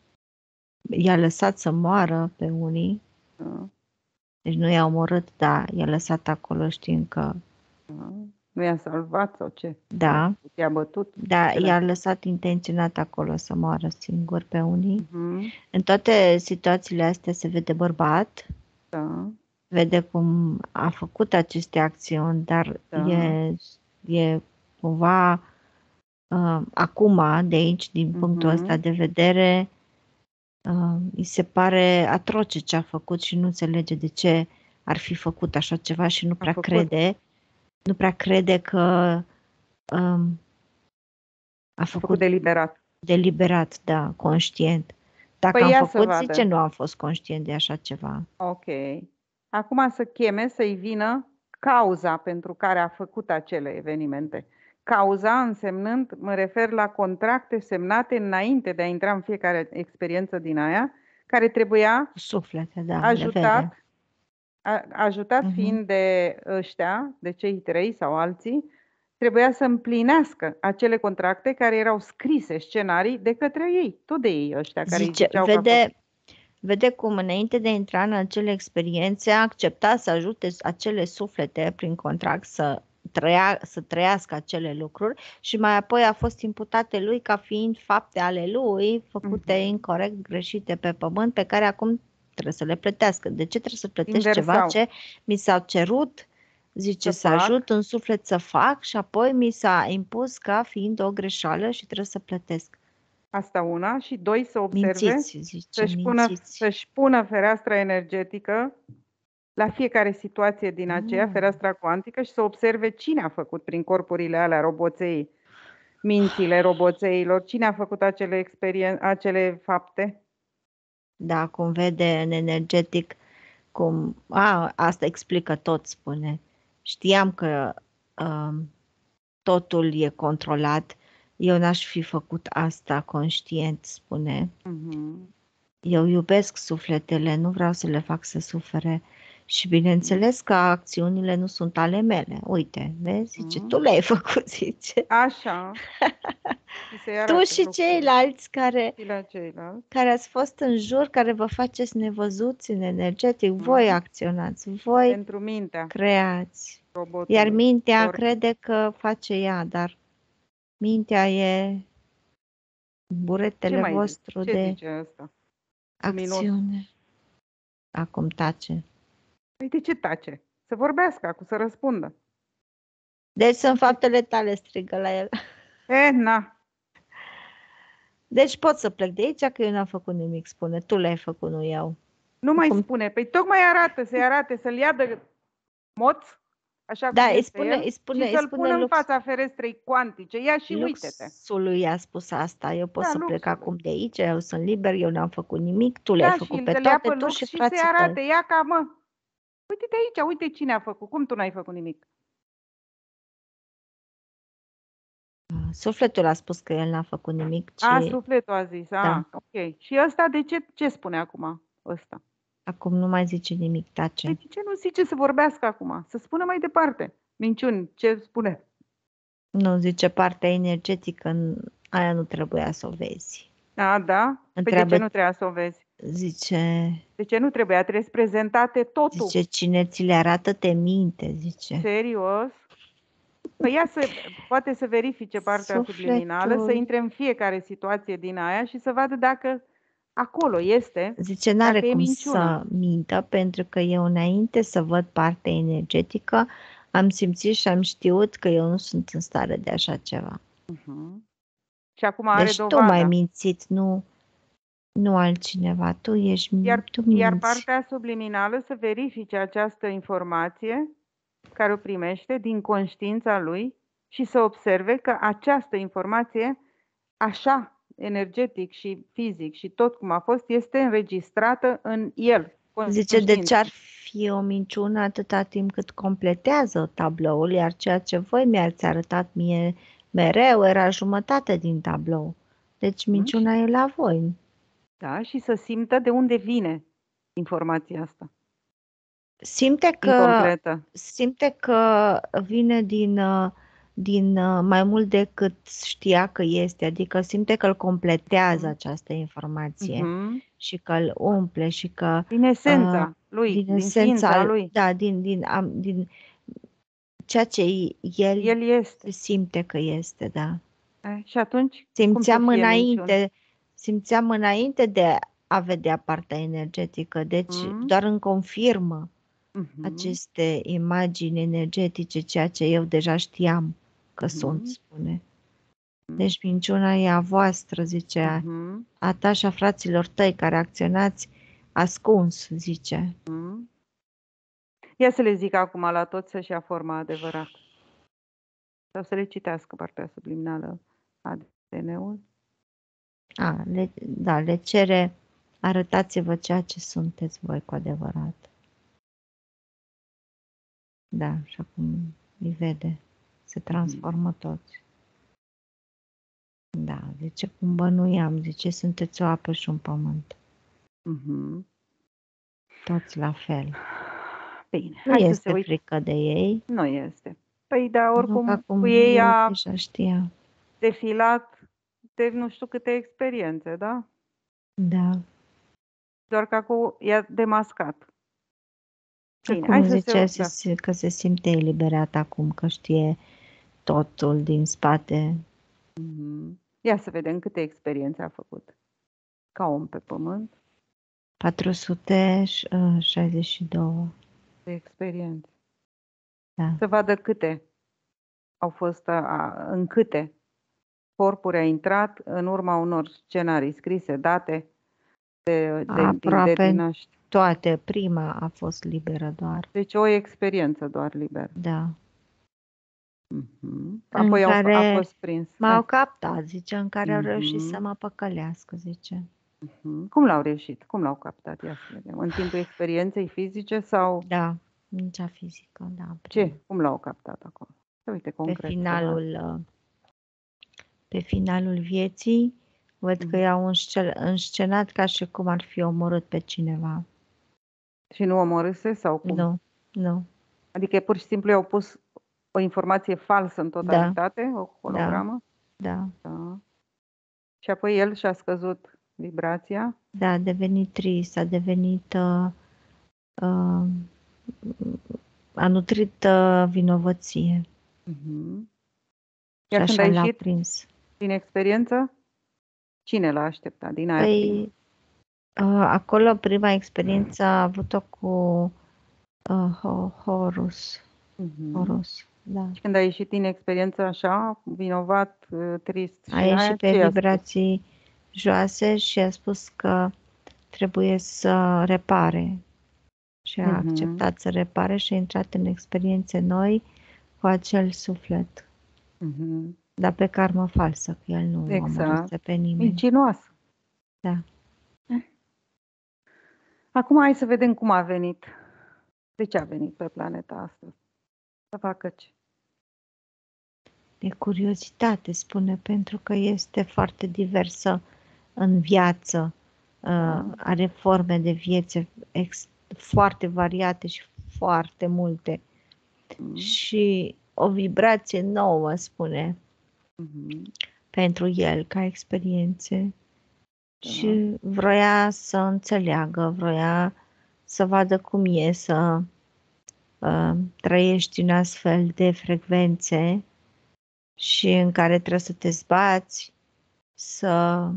i-a lăsat să moară pe unii, deci nu i-a omorât, dar i-a lăsat acolo știind că nu i-a salvat sau ce? Da, i-a bătut? da, i-a lăsat intenționat acolo să moară singur pe unii. Uh-huh. În toate situațiile astea se vede bărbat, da. vede cum a făcut aceste acțiuni, dar da. e, e cumva uh, acum, de aici, din punctul uh-huh. ăsta de vedere, uh, îi se pare atroce ce a făcut și nu înțelege de ce ar fi făcut așa ceva și nu prea crede, nu prea crede că um, a făcut, a făcut deliberat. Deliberat, da, conștient. Dacă păi am făcut, zice, nu am fost conștient de așa ceva. Ok. Acum să cheme, să-i vină cauza pentru care a făcut acele evenimente. Cauza însemnând, mă refer la contracte semnate înainte de a intra în fiecare experiență din aia, care trebuia Suflete, da, ajutat, a, ajutat uh-huh. fiind de ăștia, de cei trei sau alții, trebuia să împlinească acele contracte care erau scrise, scenarii, de către ei, tot de ei ăștia care zice, îi ziceau vede, că vede cum înainte de a intra în acele experiențe a acceptat să ajute acele suflete prin contract să, trăia, să trăiască acele lucruri și mai apoi a fost imputate lui ca fiind fapte ale lui făcute uh-huh. incorect, greșite pe pământ, pe care acum trebuie să le plătească. De ce trebuie să plătești Inversau. ceva ce mi s-a cerut, zice, să, să ajut în suflet să fac și apoi mi s-a impus ca fiind o greșeală și trebuie să plătesc. Asta una. Și doi, să observe, mințiți, zice, să-și, pună, să-și pună fereastra energetică la fiecare situație din aceea, mm. fereastra cuantică, și să observe cine a făcut prin corpurile alea roboței, mințile roboțeilor, cine a făcut acele, experien- acele fapte. Da, cum vede în energetic, cum, a, asta explică tot, spune. Știam că um, totul e controlat, eu n-aș fi făcut asta conștient, spune. Mm-hmm. Eu iubesc sufletele, nu vreau să le fac să sufere și bineînțeles că acțiunile nu sunt ale mele. Uite, vezi, zice, mm-hmm. tu le-ai făcut, zice. Așa. Tu și ceilalți care, la ceilalți care ați fost în jur, care vă faceți nevăzuți în energetic, mm-hmm. voi acționați, voi Pentru mintea creați. robotului. Iar mintea Or... crede că face ea, dar mintea e buretele vostru Ce de zice asta? acțiune. Acum tace. Păi de ce tace? să vorbească, cu să răspundă. Deci sunt faptele tale, strigă la el. E, na. Deci pot să plec de aici, că eu n-am făcut nimic, spune. Tu le-ai făcut, nu eu. Nu mai Cum... spune. Păi tocmai arată, să-i arate, să-l ia de moț, așa da, cum îi este spune, el, îi spune, și să-l îi spune pună lux, în fața ferestrei cuantice. Ia și uite-te. Luxului i-a spus asta. Eu pot Da, să plec luxului. acum de aici, eu sunt liber, eu n-am făcut nimic, tu le-ai Da, făcut și pe să-l ia toate, pe tu lux și și să-i frații arate. tăi. Ia ca, mă, uite-te aici, uite cine a făcut. Cum tu n-ai făcut nimic? Sufletul a spus că el n-a făcut nimic, ci... A, sufletul a zis. A, Da. ok. Și ăsta de ce, ce spune acum? Ăsta. Acum nu mai zice nimic, tace. Păi de ce nu zice să vorbească acum? Să spună mai departe. Minciuni, ce spune? Nu, zice partea energetică, aia nu trebuia să o vezi. A, da? Întreabă, păi de ce nu trebuia să o vezi? Zice... De ce nu trebuia? Trebuie să prezentate totul. Zice, cine ți le arată te minte, zice. Serios? Păi ia să, poate să verifice partea Sufletul... subliminală, să intre în fiecare situație din aia și să vadă dacă acolo este. Zice, n-are cum să mintă, pentru că eu înainte să văd partea energetică, am simțit și am știut că eu nu sunt în stare de așa ceva. Uh-huh. Și acum are deci dovada. tu m-ai mințit, nu, nu altcineva. Tu ești iar, tu minți. Iar partea subliminală să verifice această informație care o primește din conștiința lui și să observe că această informație, așa, energetic și fizic și tot cum a fost, este înregistrată în el. Zice, de ce ar fi o minciună atâta timp cât completează tabloul, iar ceea ce voi mi-ați arătat mie mereu era jumătate din tablou. Deci minciuna mm. e la voi. Da, și să simtă de unde vine informația asta. Simte că, simte că vine din, din mai mult decât știa că este, adică simte că îl completează mm. această informație mm-hmm. și că îl umple și că... Din esența uh, lui, din, din esența ființa lui. Da, din, din, din, din ceea ce el, el este. simte că este, da. E, și atunci, simțeam cum să fie înainte, minciună? simțeam înainte de a vedea partea energetică, deci mm. doar îmi confirmă mm-hmm. aceste imagini energetice, ceea ce eu deja știam că mm-hmm. sunt, spune. Deci minciuna e a voastră, zice, mm-hmm. a ta și a fraților tăi care acționați ascuns, zice. Mm. Ia să le zic acum la toți să-și ia forma adevărată. Sau să le citească partea subliminală A D N-ul. A, le, da, le cere, arătați-vă ceea ce sunteți voi cu adevărat. Da, și acum îi vede, se transformă toți. Da, zice, cum bănuiam, zice, sunteți o apă și un pământ. Mm-hmm. Toți la fel. Bine, nu hai este să se uite. frică de ei. Nu este. Păi, da, oricum, nu, cu ei a deja știa. defilat de nu știu câte experiențe, da? Da. Doar că acum i-a demascat. Bine, acum hai zice să se, că se simte eliberat acum, că știe totul din spate. Mm-hmm. Ia să vedem câte experiențe a făcut. Ca om pe pământ. patru sute șaizeci și doi de experiențe. Da. Să vadă câte au fost, a, în câte corpuri a intrat în urma unor scenarii scrise, date de, de, aproape din, de dinaști. Toate. Prima a fost liberă doar. Deci o experiență doar liberă. Da. Uh-huh. Apoi în au, care a fost prins. M-au captat, zice, în care uh-huh. au reușit să Mhm. mă păcălească, zice. Uh-huh. Cum l-au reușit? Cum l-au captat? Ia să vedem. În timpul experienței fizice sau? Da, în cea fizică, da. Ce? Cum l-au captat acolo? Uite, concret. Pe finalul, pe finalul vieții, văd uh-huh. că i-au înscenat ca și cum ar fi omorât pe cineva. Și nu omorâse sau cum? Nu, nu. Adică pur și simplu i-au pus o informație falsă în totalitate, da. O hologramă? Da. Da. Și apoi el și-a scăzut vibrația? Da, a devenit trist, a devenit... Uh, uh, a nutrit uh, vinovăție. Uh-huh. Iar și când a ieșit prins. Din experiență, cine l-a așteptat? Din aia păi, uh, acolo prima experiență a avut-o cu uh, Ho- Horus. Mhm. Horus, da. Și când ai ieșit din experiență așa, vinovat, uh, trist A și aia, ieșit pe ce i-a spus? vibrații joase și a spus că trebuie să repare. Și a Mhm. acceptat să repare și a intrat în experiențe noi cu acel suflet. Mhm. Dar pe karmă falsă, că el nu Exact. omorâse pe nimeni. Mincinoasă. Da. Acum hai să vedem cum a venit. De ce a venit pe planeta asta? Să facă ce? De curiozitate, spune, pentru că este foarte diversă în viață, Da. uh, are forme de viețe ex- foarte variate și foarte multe. Mhm. Și o vibrație nouă, spune, Mhm. pentru el ca experiențe. Da. Și vroia să înțeleagă, vroia să vadă cum e să uh, trăiești în astfel de frecvențe și în care trebuie să te zbați, să,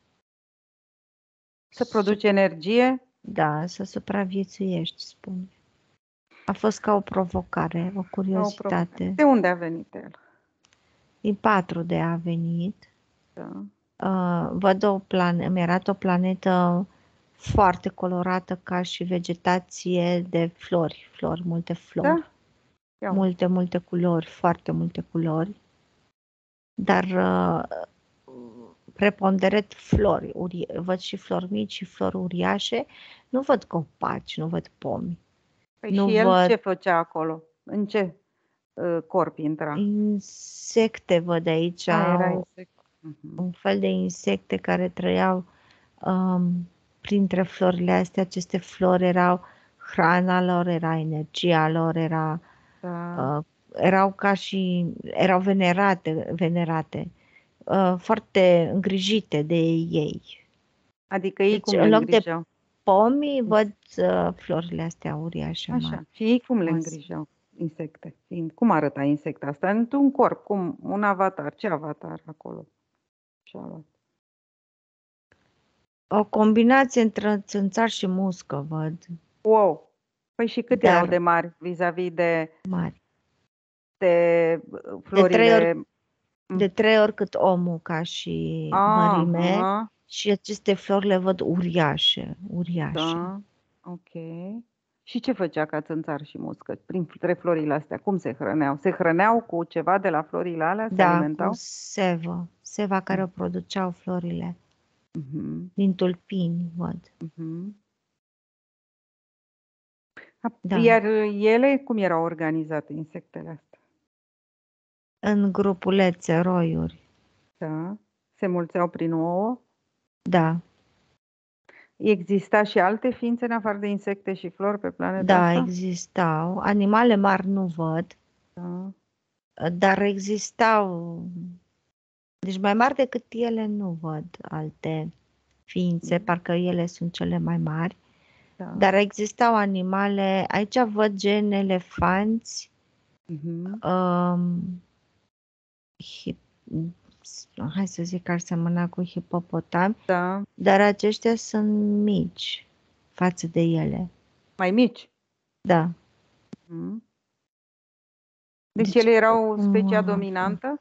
Să produci energie? da, să supraviețuiești, spune. A fost ca o provocare, o O curiozitate. provocare. De unde a venit el? Din patru de a venit. Da. Uh, văd o planetă, mi arată o planetă foarte colorată ca și vegetație de flori, flori, multe flori. Da? Ia uite. Multe, multe culori, foarte multe culori, dar uh, preponderent flori. Uri, văd și flori mici și flori uriașe. Nu văd copaci, nu văd pomi. Păi Nu și el văd ce făcea acolo? În ce uh, corp intra? insecte, văd aici, A, era au insect. Mhm. un fel de insecte care trăiau um, printre florile astea. Aceste flori erau hrana lor, era energia lor, era Da. uh, erau ca și erau venerate, venerate, uh, foarte îngrijite de ei. Adică ei Deci cum în le loc de îngrijeau? pomi văd uh, florile astea uriașe mari. Așa. Și ei cum le frumoase. îngrijeau? Insecte. Fiind. Cum arăta insecta asta? Într-un corp, cum? Un avatar. Ce avatar acolo? Și-a luat. O combinație între țânțar și muscă văd, Wow! Păi și cât erau dar de mari vis-a-vis de, mari. de uh, De trei ori, florile? de trei ori cât omul ca și mărime Aha, și aceste flori le văd uriașe, uriașe. da, ok. Și ce făcea ca țânțar și muscă printre florile astea? Cum se hrăneau? Se hrăneau cu ceva de la florile alea? Se Da, cu alimentau? sevă, seva care o produceau florile. Mhm, Din tulpini, văd. mhm. A- Da. Iar ele, cum erau organizate, insectele astea? În grupulețe, roiuri. Da. Se mulțeau prin ouă? Da, Exista și alte ființe în afară de insecte și flori pe planeta da, asta? existau. Animale mari nu văd, Da. dar existau. Deci mai mari decât ele nu văd alte ființe, parcă ele sunt cele mai mari. Da. Dar existau animale, aici văd gen elefanți, Mhm. um, hip, hai să zic că ar semăna cu hipopotami, Da. dar aceștia sunt mici față de ele. Mai mici. Da. Mhm. Deci, Deci, ele erau cum, specia uh, dominantă?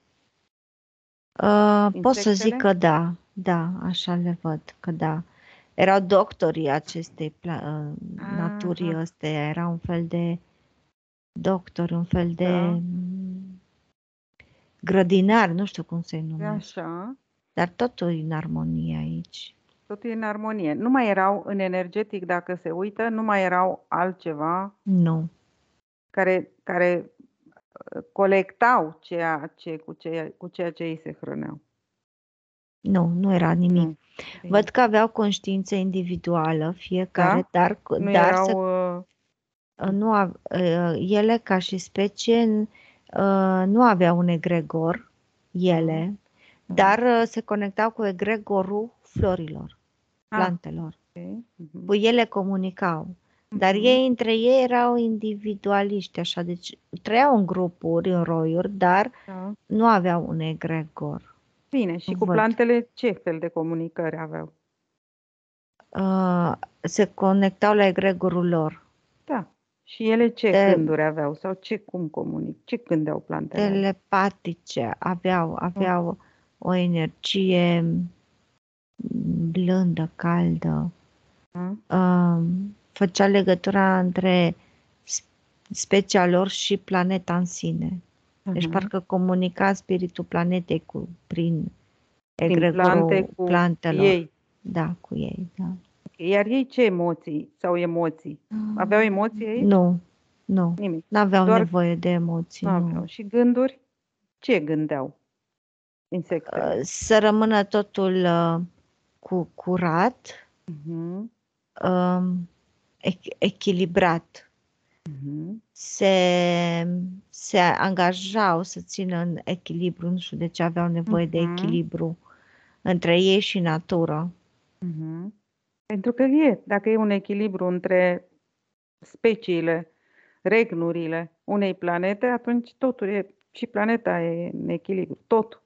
uh, pot să zic Insectele? că da, da, așa le văd, că da. Erau doctorii acestei pla- uh, naturii Aha, ăstea, era un fel de doctor, un fel de da. mm, grădinar, nu știu cum să-i E numesc, așa. dar totul e în armonie aici. Totul e în armonie. Nu mai erau în energetic, dacă se uită, nu mai erau altceva Nu, care, care uh, colectau ceea ce, cu, ceea, cu ceea ce ei se hrăneau. nu, nu era nimic. Nu. Văd că aveau conștiință individuală fiecare, Da? dar, Nu dar să, erau... Uh, nu, a- ele ca și specie uh, nu aveau un egregor, ele, da. dar uh, se conectau cu egregorul florilor, Ah, plantelor. ok. Mhm. Cu ele comunicau. Dar Mhm. ei între ei erau individualiști, așa, deci trăiau în grupuri, în roiuri, dar Da. nu aveau un egregor. Bine, și cu Văd. plantele ce fel de comunicări aveau? Uh, se conectau la egregorul lor. Da. Și ele ce Te- gânduri aveau sau ce, cum comunic, ce gândeau plantele alea? telepatice, aveau, aveau o energie blândă, caldă. Mm? Um, făcea legătura între s- specia lor și planeta în sine. Deci Mhm. parcă comunica spiritul planetei cu, prin Prin egregorul plante cu plantelor. ei. Da, cu ei, da. Iar ei ce emoții sau emoții? Aveau emoții ei? Nu, nu. Nimic. N-aveau Doar nevoie de emoții, nu nu. aveau. Și gânduri? Ce gândeau insectele? Uh, Să rămână totul uh, cu curat, Mhm. um, ech- echilibrat. Mhm. Se, se angajau să țină în echilibru, nu știu de ce aveau nevoie de Mhm. echilibru între ei și natură. Mhm. Pentru că e, dacă e un echilibru între speciile, regnurile unei planete, atunci totul e, și planeta e în echilibru, totul,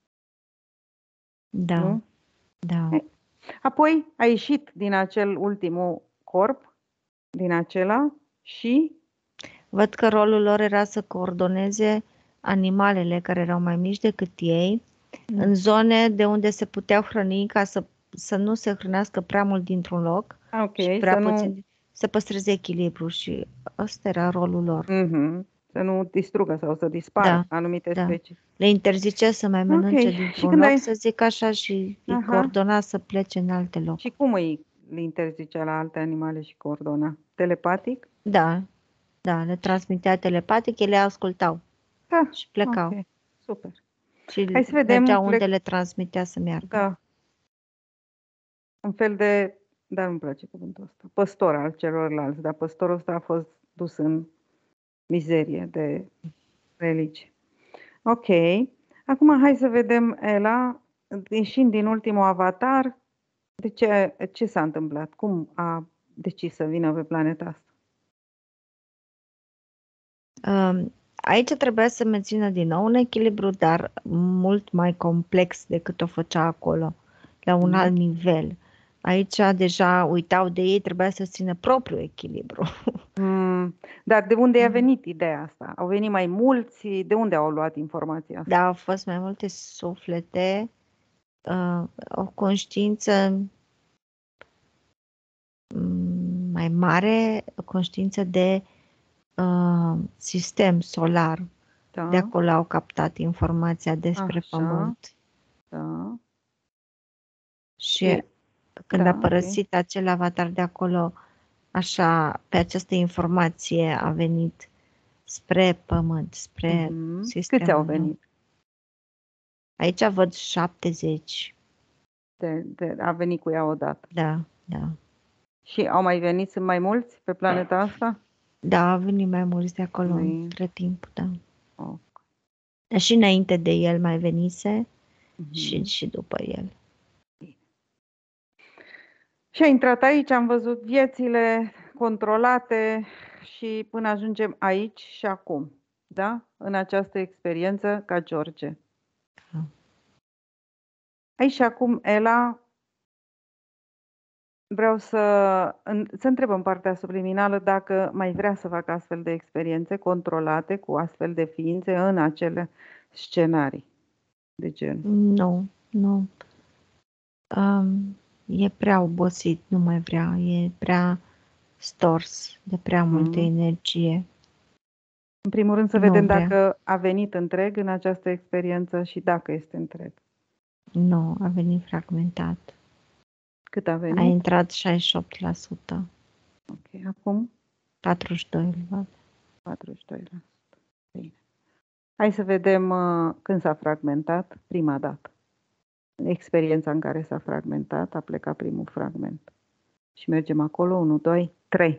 Da, nu? da. E, Apoi a ieșit din acel ultimul corp, din acela și Văd că rolul lor era să coordoneze animalele care erau mai mici decât ei în zone de unde se puteau hrăni ca să, să nu se hrănească prea mult dintr-un loc ok, și să prea nu, puțin, să păstreze echilibru și ăsta era rolul lor. mhm, să nu distrugă sau să dispară Da, anumite da. specii. Le interzice să mai mănânce Ok, și dintr-un când loc, ai... să zic așa, și îi Aha. coordona să plece în alte Și locuri. cum îi le interzicea la alte animale și coordona? Telepatic? Da, da, le transmitea telepatic, ele ascultau Da, și plecau. ok, super. Și Hai să vedem, mergeau unde plec... le transmitea să meargă. da, un fel de, dar nu-mi place cuvântul ăsta, păstor al celorlalți, dar păstorul ăsta a fost dus în mizerie de religie. Ok, acum hai să vedem, Ela, ieșind din ultimul avatar, de ce, ce s-a întâmplat? Cum a decis să vină pe planeta asta? Um, Aici trebuia să mențină din nou un echilibru, dar mult mai complex decât o făcea acolo, la un Mm. alt nivel. Aici deja uitau de ei, trebuia să țină propriul echilibru. Mm, dar de unde a venit ideea asta? Au venit mai mulți? De unde au luat informația asta? Da, au fost mai multe suflete, uh, o conștiință mm, mai mare, o conștiință de uh, sistem solar. Da, De acolo au captat informația despre așa, Pământ. da. Și E, când da, a ok. părăsit acel avatar de acolo, așa, pe această informație a venit spre Pământ, spre Mhm. sistemul Câți au nostru. venit? Aici văd șaptezeci. De, de, a venit cu ea odată. Da, da. Și au mai venit, sunt mai mulți pe planeta asta? Da, au venit mai mulți de acolo Bine. între timp, da. Oh. Dar și înainte de el mai venise Mhm. și, și după el. Și a intrat aici, am văzut viețile controlate și până ajungem aici și acum, da? În această experiență ca George. Da. Aici și acum, Ela, vreau să, să întreb în partea subliminală dacă mai vrea să facă astfel de experiențe controlate cu astfel de ființe în acele scenarii de gen. Nu, nu. Um, e prea obosit, nu mai vrea, e prea stors de prea multă Mm. energie. În primul rând să Nu vedem vrea. dacă a venit întreg în această experiență și dacă este întreg. Nu, a venit fragmentat. Cât a venit? A intrat șaizeci și opt la sută. Ok, acum patruzeci și doi la sută. patruzeci și doi la sută. Bine. Hai să vedem uh, când s-a fragmentat prima dată. Experiența în care s-a fragmentat, a plecat primul fragment. Și mergem acolo, unu, doi, trei.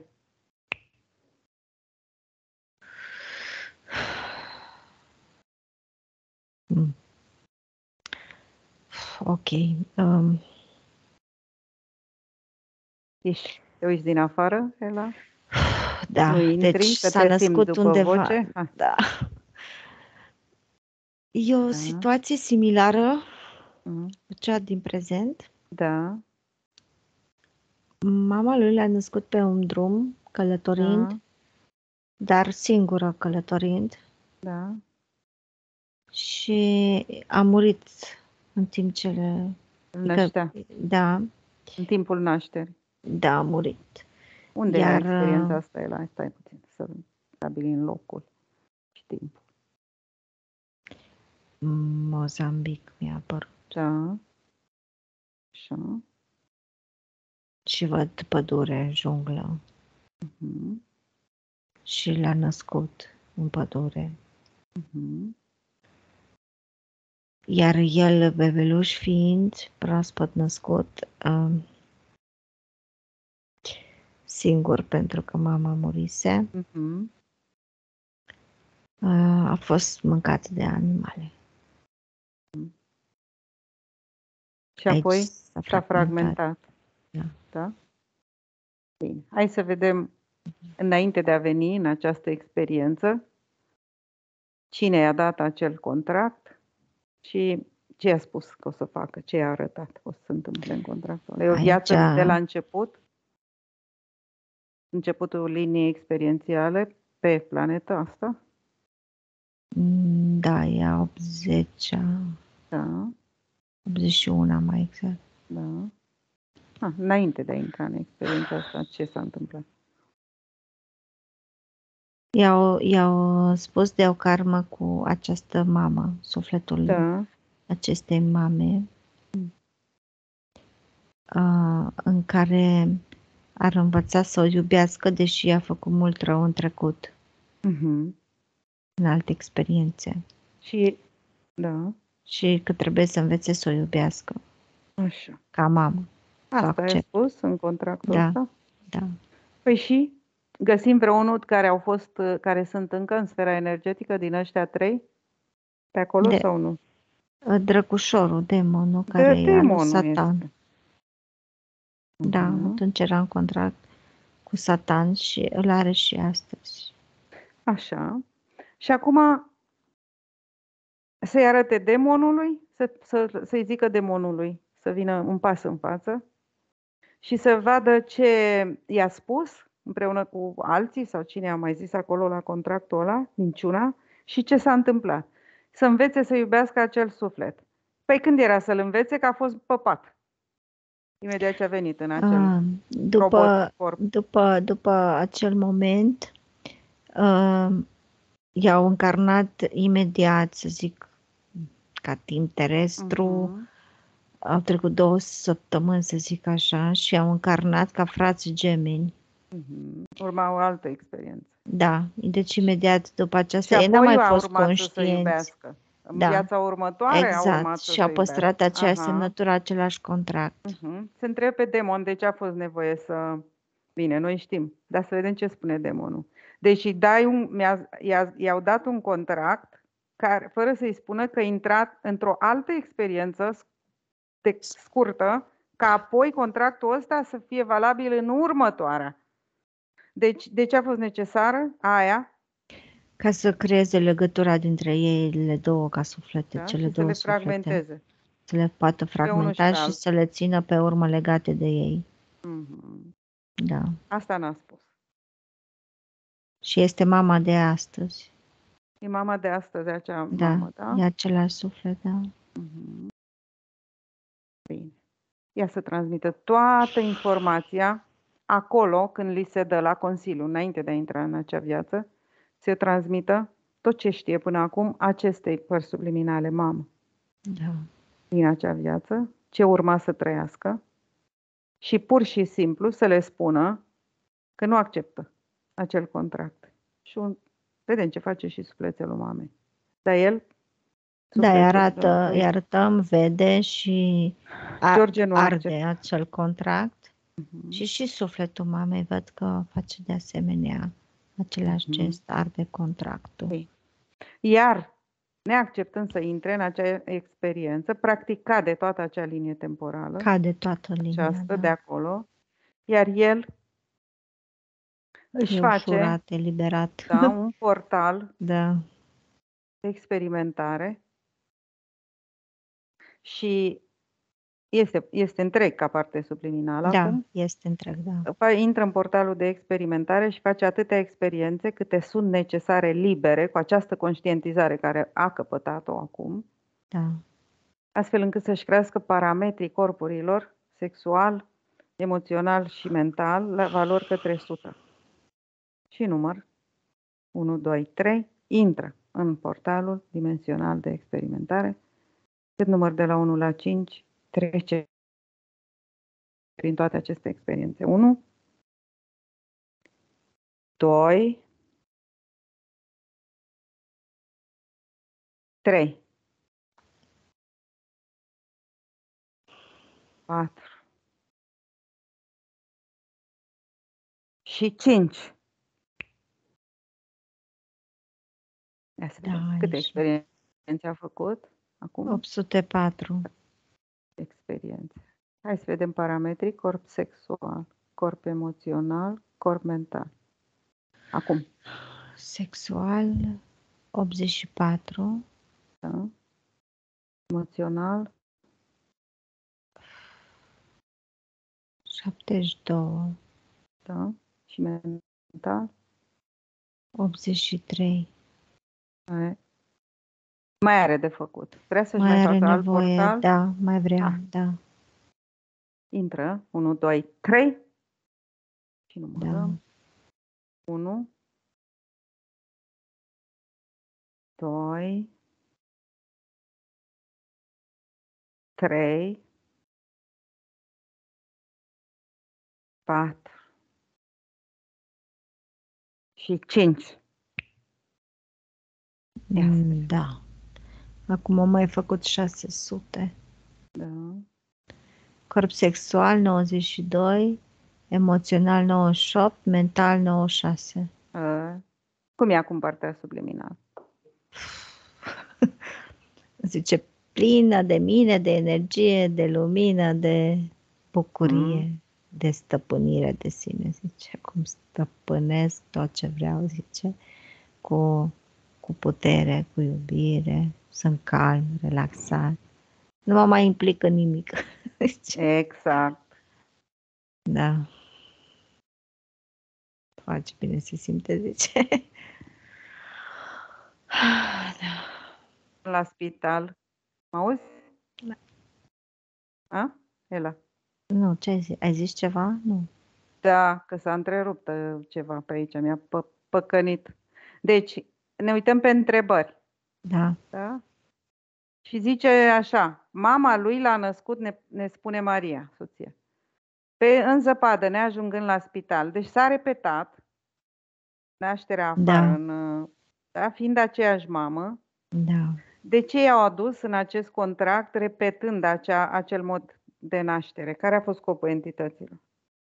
Mm. Ok. Um, Ești, te uiți din afară, Ela? da, Nu intri, deci că s-a te simți născut după undeva. voce? Ha. Da. E o Da. situație similară Mm. cu cea din prezent. Da. Mama lui l-a născut pe un drum, călătorind Da. dar singură călătorind. Da. Și a murit în timp ce le... Îl năștea. Da. În timpul nașterii. Da, a murit. Unde Iar, era experiența asta? E la, stai puțin, să stabilim locul și timpul. Mozambic mi-a apărut. Da. Așa. Și văd pădure, junglă. Uh-huh. Și l-a născut în pădure. Uh-huh. Iar el, bebeluș fiind, proaspăt născut, um, singur pentru că mama murise, uh-huh. uh, a fost mâncat de animale. Și apoi Aici s-a fragmentat. fragmentat. Da. Da? Bine. Hai să vedem, înainte de a veni în această experiență, cine i-a dat acel contract și ce a spus că o să facă, ce i-a arătat că o să se întâmple în contractul. E o viață Aici... de la început, începutul liniei experiențiale pe planeta asta? Da, e a optzecea, Da. optzeci și unu mai exact. Da. Ah, înainte de a intra în experiența asta, ce s-a întâmplat? I-au, i-au spus de o karmă cu această mamă, sufletul Da. acestei mame, Mm. uh, în care ar învăța să o iubească, deși i-a făcut mult rău în trecut, Mm-hmm. în alte experiențe. Și, da. Și că trebuie să învețe să o iubească. Așa. Ca mamă. Asta ai spus în contractul da, ăsta? Da. Păi și găsim vreunul care au fost, care sunt încă în sfera energetică din ăștia trei? Pe acolo de, sau nu? Drăgușorul, demonul, care de, e al lui Satan. Este. Da, Uh-huh. atunci era în contract cu Satan și îl are și astăzi. Așa. Și acum să-i arate demonului, să, să, să-i zică demonului să vină un pas în față și să vadă ce i-a spus împreună cu alții sau cine a mai zis acolo la contractul ăla, minciuna, și ce s-a întâmplat. Să învețe să iubească acel suflet. Păi când era să-l învețe? Că a fost păpat. Imediat ce a venit în acel a, după, robot corp. După, după acel moment, uh, i-au încarnat imediat, să zic, ca timp terestru. Uh-huh. Au trecut două săptămâni, să zic așa, și au încarnat ca frați gemeni. Uh-huh. Urma o altă experiență. Da, deci imediat după aceasta, și ei n-au mai a fost urmat conștienți. Să se iubească. În da. viața următoare exact. a urmat să și a păstrat iubească. aceeași semnătură, același contract. Uh-huh. Se întrebe pe demon de ce a fost nevoie să... Bine, noi știm, dar să vedem ce spune demonul. Deci dai un, mi-a, i-a, i-au dat un contract care, fără să-i spună că a intrat într-o altă experiență de scurtă, ca apoi contractul ăsta să fie valabil în următoarea. Deci, de ce a fost necesară aia? Ca să creeze legătura dintre ele două ca suflete, da? cele și două să le suflete. fragmenteze. Să le poată fragmenta și, și să le țină pe urmă legate de ei. Mm-hmm. Da. Asta n-a spus. Și este mama de astăzi. E mama de astăzi, acea da, mamă, da? E același suflet, da. Mm-hmm. Bine. Ea să transmită toată informația acolo când li se dă la Consiliu, înainte de a intra în acea viață, se transmită tot ce știe până acum acestei părți subliminale, mamă. Da. Din acea viață, ce urma să trăiască și pur și simplu să le spună că nu acceptă acel contract. Și un... vedem ce face și sufletelul mamei. Dar el Da, îi arată, îi arătăm, vede și ar, arde acel contract. Uh-huh. Și și sufletul mamei văd că face de asemenea același uh-huh. gest, arde contractul. Okay. Iar neacceptând să intre în acea experiență, practic cade toată acea linie temporală. Cade toată linia, aceasta da. de acolo. Iar el își e face ușurat, eliberat. Da, un portal da. de experimentare și Este, este întreg ca parte subliminală Da, acum. este întreg, da. Fa- Intră în portalul de experimentare și face atâtea experiențe câte sunt necesare libere cu această conștientizare care a căpătat-o acum, Da. astfel încât să-și crească parametrii corpurilor, sexual, emoțional și mental, la valori către o sută. Și număr unu, doi, trei, intră în portalul dimensional de experimentare, cât număr de la unu la cinci, trece prin toate aceste experiențe. unu, doi, trei, patru și cinci. Ia să vedem Da, câte aici. experiențe a făcut acum. opt sute patru. Experiențe. Hai să vedem parametrii: corp sexual, corp emoțional, corp mental. Acum. Sexual, optzeci și patru. Da? Emoțional, șaptezeci și doi. da? Și mental. optzeci și trei. Mai, mai are de făcut. Vrea să-și Mai mai, are facă alt nevoie, portal? da, mai vrea, Ah. da. Intră. unu, doi, trei. Și numărăm. Da. unu, doi, trei, patru și cinci. Mm, Da. Acum am mai făcut șase sute. Da. Corp sexual nouăzeci și doi, emoțional nouăzeci și opt, mental nouăzeci și șase. Uh, cum e acum partea subliminală? Zice, plină de mine, de energie, de lumină, de bucurie, mm. de stăpânire de sine, zice, cum stăpânesc tot ce vreau, zice, cu, cu putere, cu iubire, sunt calm, relaxat, nu mă mai implică nimic. Exact. Da. Face bine, se simte, zice. Da. La spital. Mă auzi? Da. A? Ela. Nu, ce ai zis? Ai zis ceva? Nu. Da, că s-a întrerupt ceva pe aici, mi-a pă- păcănit. Deci, ne uităm pe întrebări. Da. Da? Și zice așa: mama lui l-a născut, ne, ne spune Maria, soția, pe în zăpadă, neajungând la spital. Deci s-a repetat nașterea afară, Da. în, da? Fiind aceeași mamă. Da. De ce i-au adus în acest contract repetând acea, acel mod de naștere? Care a fost scopul entităților?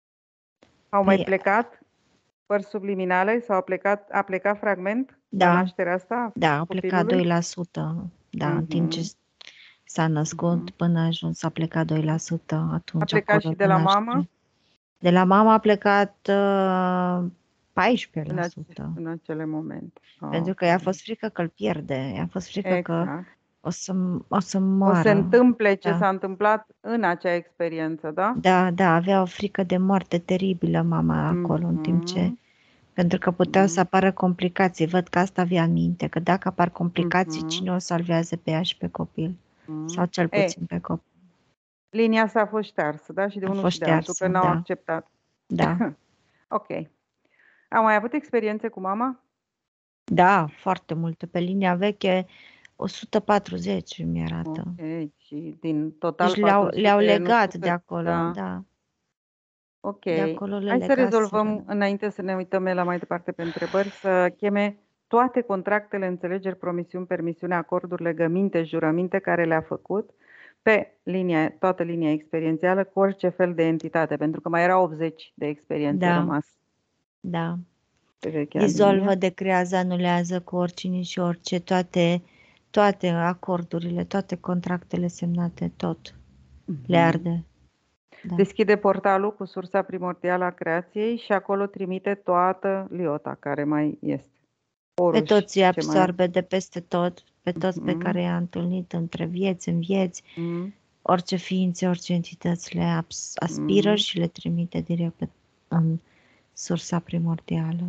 Au mai Păi, plecat părți subliminale sau a plecat, a plecat fragment da, la nașterea asta? Da, a plecat doi la sută. Da, uh-huh. În timp ce s-a născut, uh-huh. până a ajuns, a plecat doi la sută. Atunci a plecat și de la naștere. mamă? De la mamă a plecat uh, paisprezece la sută. În, ace- în acele momente. Pentru că i-a fost frică că îl pierde. I-a fost frică exact. că o să, o să moară. O să întâmple ce da. s-a întâmplat în acea experiență, da? Da, da, avea o frică de moarte teribilă mama acolo, uh-huh. În timp ce... Pentru că puteau uh-huh. să apară complicații. Văd că asta avea în minte, că dacă apar complicații, uh-huh. cine o salvează pe ea și pe copil? Uh-huh. Sau cel puțin e, pe copil. Linia asta a fost ștearsă, da? Și de unul și de altul, că n-au da. acceptat. Da. Ok. Am mai avut experiențe cu mama? Da, foarte multe. Pe linia veche, o sută patruzeci mi arată. Ok. Și din total deci le-au, patru sute, le-au legat știu, de acolo, da. da. Ok. De acolo le Hai să rezolvăm, legaseră. înainte să ne uităm la mai departe pe întrebări, să cheme toate contractele, înțelegeri, promisiuni, permisiuni, acorduri, legăminte, jurăminte care le-a făcut pe linia, toată linia experiențială cu orice fel de entitate, pentru că mai erau optzeci de experiențe da. rămas. Da. Dizolvă, linie. decrează, anulează cu oricine și orice, toate, toate acordurile, toate contractele semnate, tot. Mm-hmm. Le arde. Da. Deschide portalul cu sursa primordială a creației și acolo trimite toată liota care mai este. Oruși, pe toți îi absorbe mai... de peste tot, pe toți mm-hmm. pe care i-a întâlnit între vieți în vieți, mm-hmm. orice ființe, orice entități le aspiră Mm. și le trimite direct pe, în sursa primordială.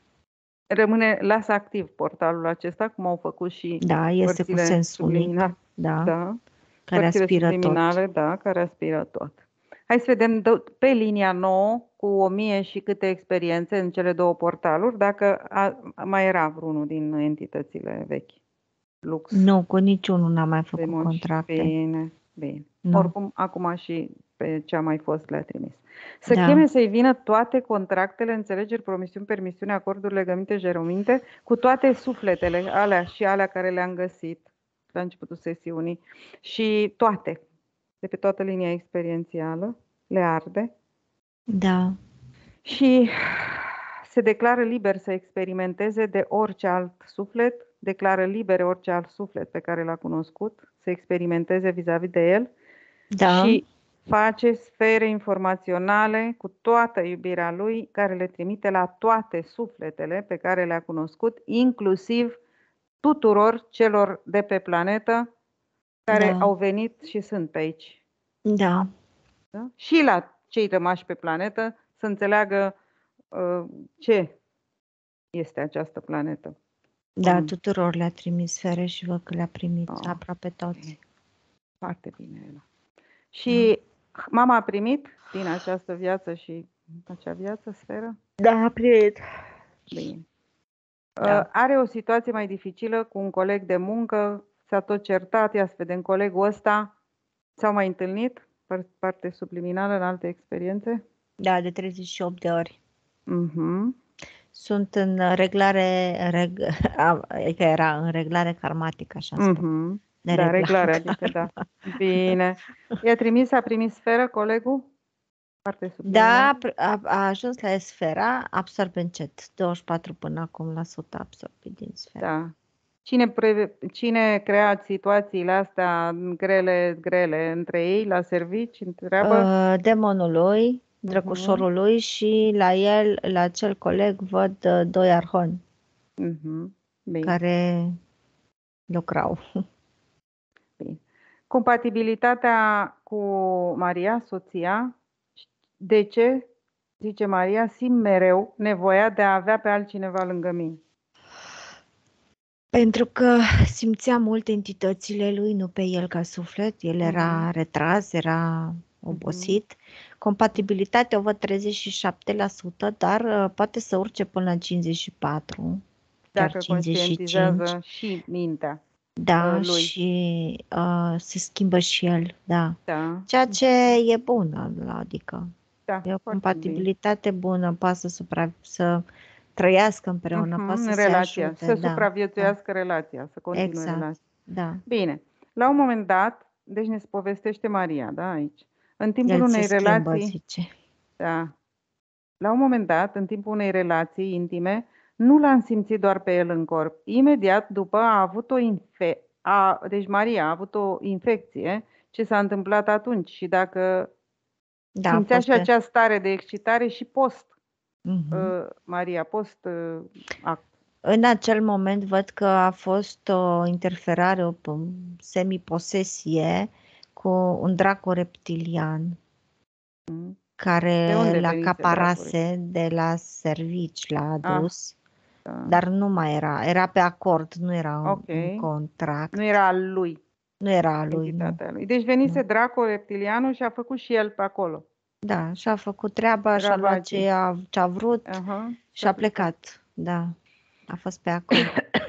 Rămâne, lasă activ portalul acesta, cum au făcut și Da, este cu părțile sens unic, subliminale. da, Da. care Părțile aspiră subliminale, tot. da, care aspiră tot. Hai să vedem pe linia nouă, cu o mie și câte experiențe în cele două portaluri, dacă a, mai era vreunul din entitățile vechi. Lux. Nu, cu niciunul n-am mai făcut Demoș. contracte. Bine, bine. Nu. Oricum, acum și pe ce a mai fost le-a trimis. Să Da. cheme să-i vină toate contractele, înțelegeri, promisiuni, permisiuni, acorduri, legăminte, jerominte, cu toate sufletele, alea și alea care le-am găsit la începutul sesiunii. Și toate, de pe toată linia experiențială, le arde. Da. Și se declară liber să experimenteze de orice alt suflet, declară liber orice alt suflet pe care l-a cunoscut, să experimenteze vis-a-vis de el. Da. Și face sfere informaționale cu toată iubirea lui, care le trimite la toate sufletele pe care le-a cunoscut, inclusiv tuturor celor de pe planetă care Da. au venit și sunt pe aici. Da. Da? Și la cei rămași pe planetă să înțeleagă uh, ce este această planetă. Da, Um. tuturor le-a trimis sfere și văd că le-a primit oh. aproape toți. Foarte bine, Ela. Și da. Mama a primit din această viață și acea viață, sferă? Da, a primit. Bine. Da. Are o situație mai dificilă cu un coleg de muncă, s-a tot certat, ia să vedem colegul ăsta, s-au mai întâlnit, parte subliminală în alte experiențe? Da, de treizeci și opt de ori. Uh-huh. Sunt în reglare, reg, adică era în reglare karmatică, așa spun. Uh-huh. Da, reglare, adică da. Bine. I-a trimis, a primit sferă colegul? Parte da, a, a ajuns la sfera, absorbe încet, douăzeci și patru până acum la sută absorbit din sfera. Da. Cine, pre, cine crea situațiile astea grele, grele între ei la servici, întreabă? Uh, demonul lui, drăgușorul uh-huh. lui și la el, la acel coleg, văd uh, doi arhoni uh-huh. care lucrau. Bine. Compatibilitatea cu Maria, soția, de ce, zice Maria, simt mereu nevoia de a avea pe altcineva lângă mine? Pentru că simțea mult entitățile lui, nu pe el ca suflet, el era uh-huh. retras, era obosit. Uh-huh. Compatibilitatea o văd treizeci și șapte la sută, dar uh, poate să urce până la cincizeci și patru, dacă chiar cincizeci și cinci. Conștientizează și mintea. Da, lui. și uh, se schimbă și el, da. da. Ceea ce e bună, adică da, e o compatibilitate bine. bună, poate să, supra, să trăiască împreună, uh-huh, poate să relația, se ajute, să da, supraviețuiască da. relația, să continue exact, relația. Da. Bine, la un moment dat, deci ne povestește Maria, da, aici. În timpul el unei se relații, schimbă, zice. Da. La un moment dat, în timpul unei relații intime, nu l-am simțit doar pe el în corp. Imediat după a avut o infecție, deci Maria a avut o infecție, ce s-a întâmplat atunci și dacă da, simțea și acea stare de excitare și post, uh-huh. uh, Maria, post uh, act. În acel moment văd că a fost o interferare, o semiposesie cu un dracu reptilian mm. care l-a acaparase de la servici, l-a adus, ah, da. Dar nu mai era, era pe acord, nu era okay. un contract. Nu era al lui. Nu era al lui, nu. lui. Deci venise nu. dracu reptilianul și a făcut și el pe acolo. Da, și-a făcut treaba, și-a luat ce a, ce-a vrut uh-huh. și a plecat, da. A fost pe acolo.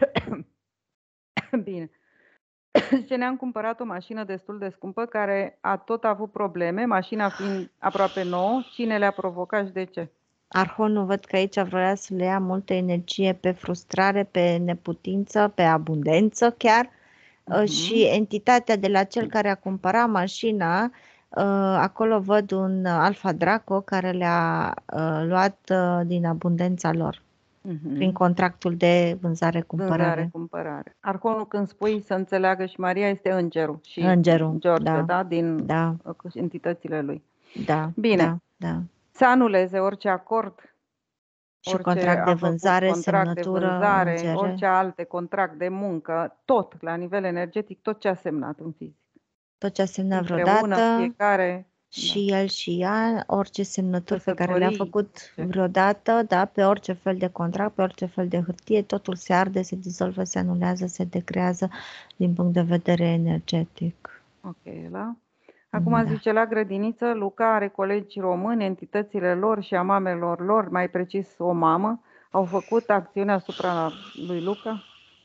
Bine. Ce ne-am cumpărat o mașină destul de scumpă care a tot avut probleme, mașina fiind aproape nouă. Cine le-a provocat și de ce? Arhonul văd că aici vrea să le ia multă energie pe frustrare, pe neputință, pe abundență chiar. Uh-huh. Și entitatea de la cel care a cumpărat mașina, acolo văd un Alfa Draco care le-a luat din abundența lor. Uh-huh. Prin contractul de vânzare-cumpărare. Vânzare-cumpărare. Arhonul, când spui să înțeleagă și Maria, este îngerul și îngerul, George, da, da? Din da. entitățile lui. Da, bine. Da, da. Să anuleze orice acord, și orice contract de vânzare, contract semnătură, de vânzare, îngere. orice alte contract de muncă, tot la nivel energetic, tot ce a semnat în fizic. tot ce a semnat împreună, vreodată fiecare, da, și el și ea, orice semnături pe care le-a căsătorii, făcut ce- vreodată, da, pe orice fel de contract, pe orice fel de hârtie, totul se arde, se dizolvă, se anulează, se decrează din punct de vedere energetic. ok, la. Acum Da. zice, la grădiniță, Luca are colegi români, entitățile lor și a mamelor lor, mai precis o mamă, au făcut acțiune asupra lui Luca?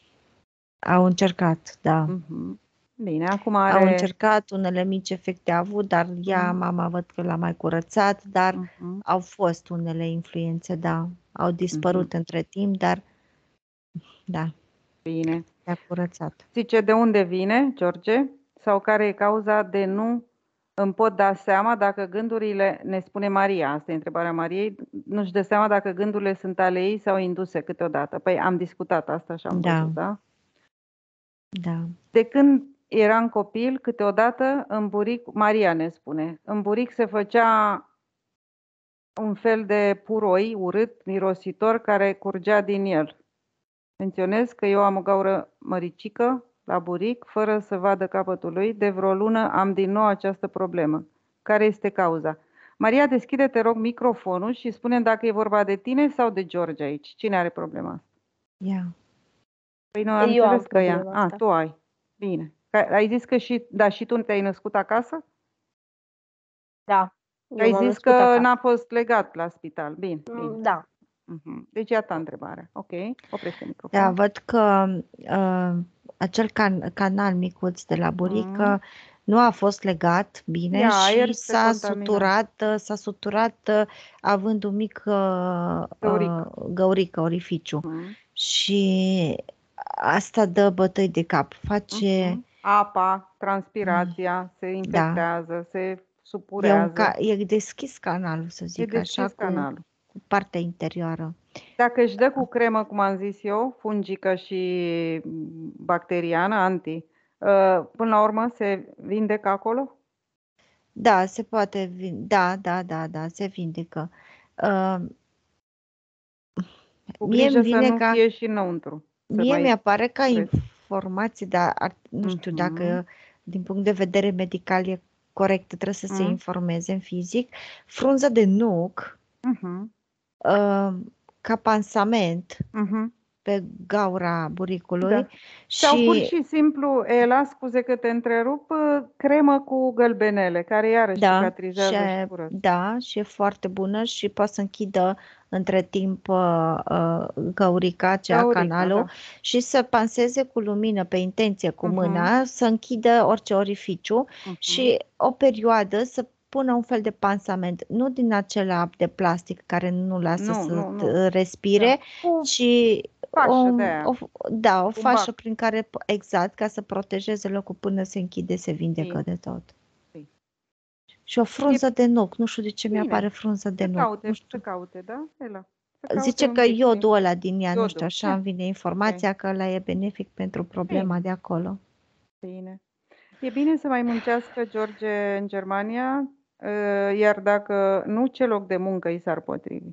Au încercat, da. Mhm. Bine, acum Au are... încercat, unele mici efecte a avut, dar ea, Mhm. mama, văd că l-a mai curățat, dar Mhm. au fost unele influențe, da. Au dispărut Mhm. între timp, dar da, Bine. le-a curățat. Zice, de unde vine, George? Sau care e cauza de nu îmi pot da seama dacă gândurile, ne spune Maria, asta e întrebarea Mariei, nu-și dă seama dacă gândurile sunt ale ei sau induse câteodată. Păi am discutat asta și am Da, văzut, da? da. De când eram copil, câteodată în buric, Maria ne spune, în buric se făcea un fel de puroi urât, mirositor, care curgea din el. Menționez că eu am o gaură măricică la buric, fără să vadă capătul lui. De vreo lună am din nou această problemă. Care este cauza? Maria, deschide, te rog, microfonul și spune dacă e vorba de tine sau de George aici. Cine are problema asta? Ia. Păi nu am Eu am înțeles că ea. problema A, asta. tu ai. Bine. Ai zis că și, da, și tu te-ai născut acasă? Da, eu Ai m-am zis născut că acasă. n-a fost legat la spital. Bine, bine. Mm, Da. Mhm. Deci e a ta întrebare. Ok, oprește Da, microfonul. văd că uh, acel can, canal micuț de la burică Mhm. nu a fost legat bine Ia aer, și se s-a contamina. suturat, uh, s-a suturat uh, având un mic uh, Găuric. uh, găurică, orificiu. Mhm. Și asta dă bătăi de cap. Face, Mhm. Apa, transpirația, se da, infectează, se e, un supurează. ca, e deschis canalul, să E zic așa, deschis cu, canalul. cu partea interioară. Dacă își dă cu cremă, cum am zis eu, fungică și bacteriană, anti, uh, până la urmă se vindecă acolo? Da, se poate, vin- da, da, da, da, se vindecă. Uh, Cu mie grijă îmi să vine nu ca fie și înăuntru. Să Mie mai mi-apare ca vreți. informație, dar ar, nu știu Mhm. dacă din punct de vedere medical e corect, trebuie să se Mhm. informeze în fizic. Frunză de nuc, Mhm. uh, ca pansament Mhm. pe gaura buricului Da. Sau pur și și simplu, Ela, scuze că te întrerup, uh, cremă cu gălbenele, care iarăși da, și cicatrizează și e- curăță. da, și e foarte bună și poate să închidă între timp uh, uh, găurica aceea, Gaurica, canalul, da. și să panseze cu lumină pe intenție cu Mhm. mâna, să închidă orice orificiu Mhm. și o perioadă să pună un fel de pansament, nu din acela de plastic care nu lasă Nu, să nu, t- nu. respire, Da. Cu ci o, fașă de aia, o, da, o cu fașă bac. prin care, exact, ca să protejeze locul până se închide, se vindecă Bine. de tot. Bine. Și o frunză E de nuc, nu știu de ce mi-apare bine. frunză de Să nuc, caute, nu să știu. caute, da, Ela? Să caute Zice un că pic. iodul ăla din ea, nu știu, Iodul. așa îmi vine informația Ok. că ăla e benefic pentru problema Bine. de acolo. Bine. E bine să mai muncească George în Germania, uh, iar dacă nu, ce loc de muncă i s-ar potrivi?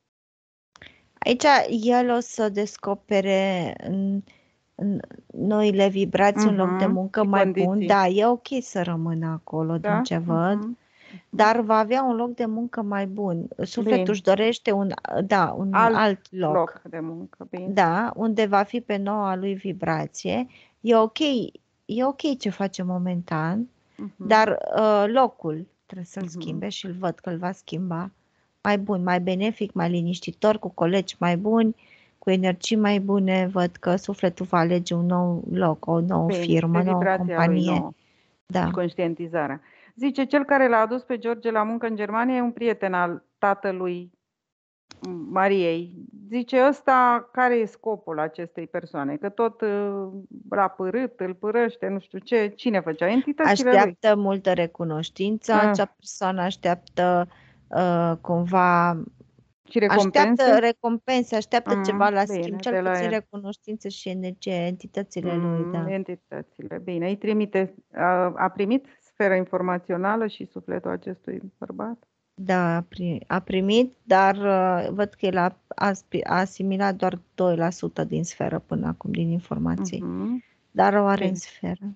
Aici el o să descopere în, în noile vibrații un loc de Mhm. muncă Și mai bun. condiții. Da, e ok să rămână acolo, din Da? ce văd, Mhm. dar va avea un loc de muncă mai bun. Sufletul Bine. își dorește un, da, un Alt alt loc. loc de muncă. Bine. Da, unde va fi pe noua lui vibrație. E ok, e ok ce face momentan, Mhm. dar uh, locul trebuie să-l Mhm. schimbe și îl văd că îl va schimba. Mai bun, mai benefic, mai liniștitor, cu colegi mai buni, cu energii mai bune. Văd că sufletul va alege un nou loc, o nouă Bine. firmă, Pe o nouă vibrația lui companie. nouă. Da. Și conștientizarea. Zice, cel care l-a adus pe George la muncă în Germania e un prieten al tatălui Mariei. Zice, ăsta, care e scopul acestei persoane? Că tot uh, l-a părât, îl părăște, nu știu ce. Cine făcea? Entitățile lui. Așteaptă multă recunoștință, Ah, acea persoană așteaptă uh, cumva și recompense? Așteaptă recompense, așteaptă ceva Mm, la bine, schimb, de cel la puțin el. recunoștință și energie, entitățile lui, Mm, da. entitățile. Bine, îi trimite, a, a primit sfera informațională și sufletul acestui bărbat? Da, a pri- a primit, dar uh, văd că el a, a, spi- a asimilat doar doi la sută din sferă până acum, din informații, Mhm. dar o are în Bine. sferă.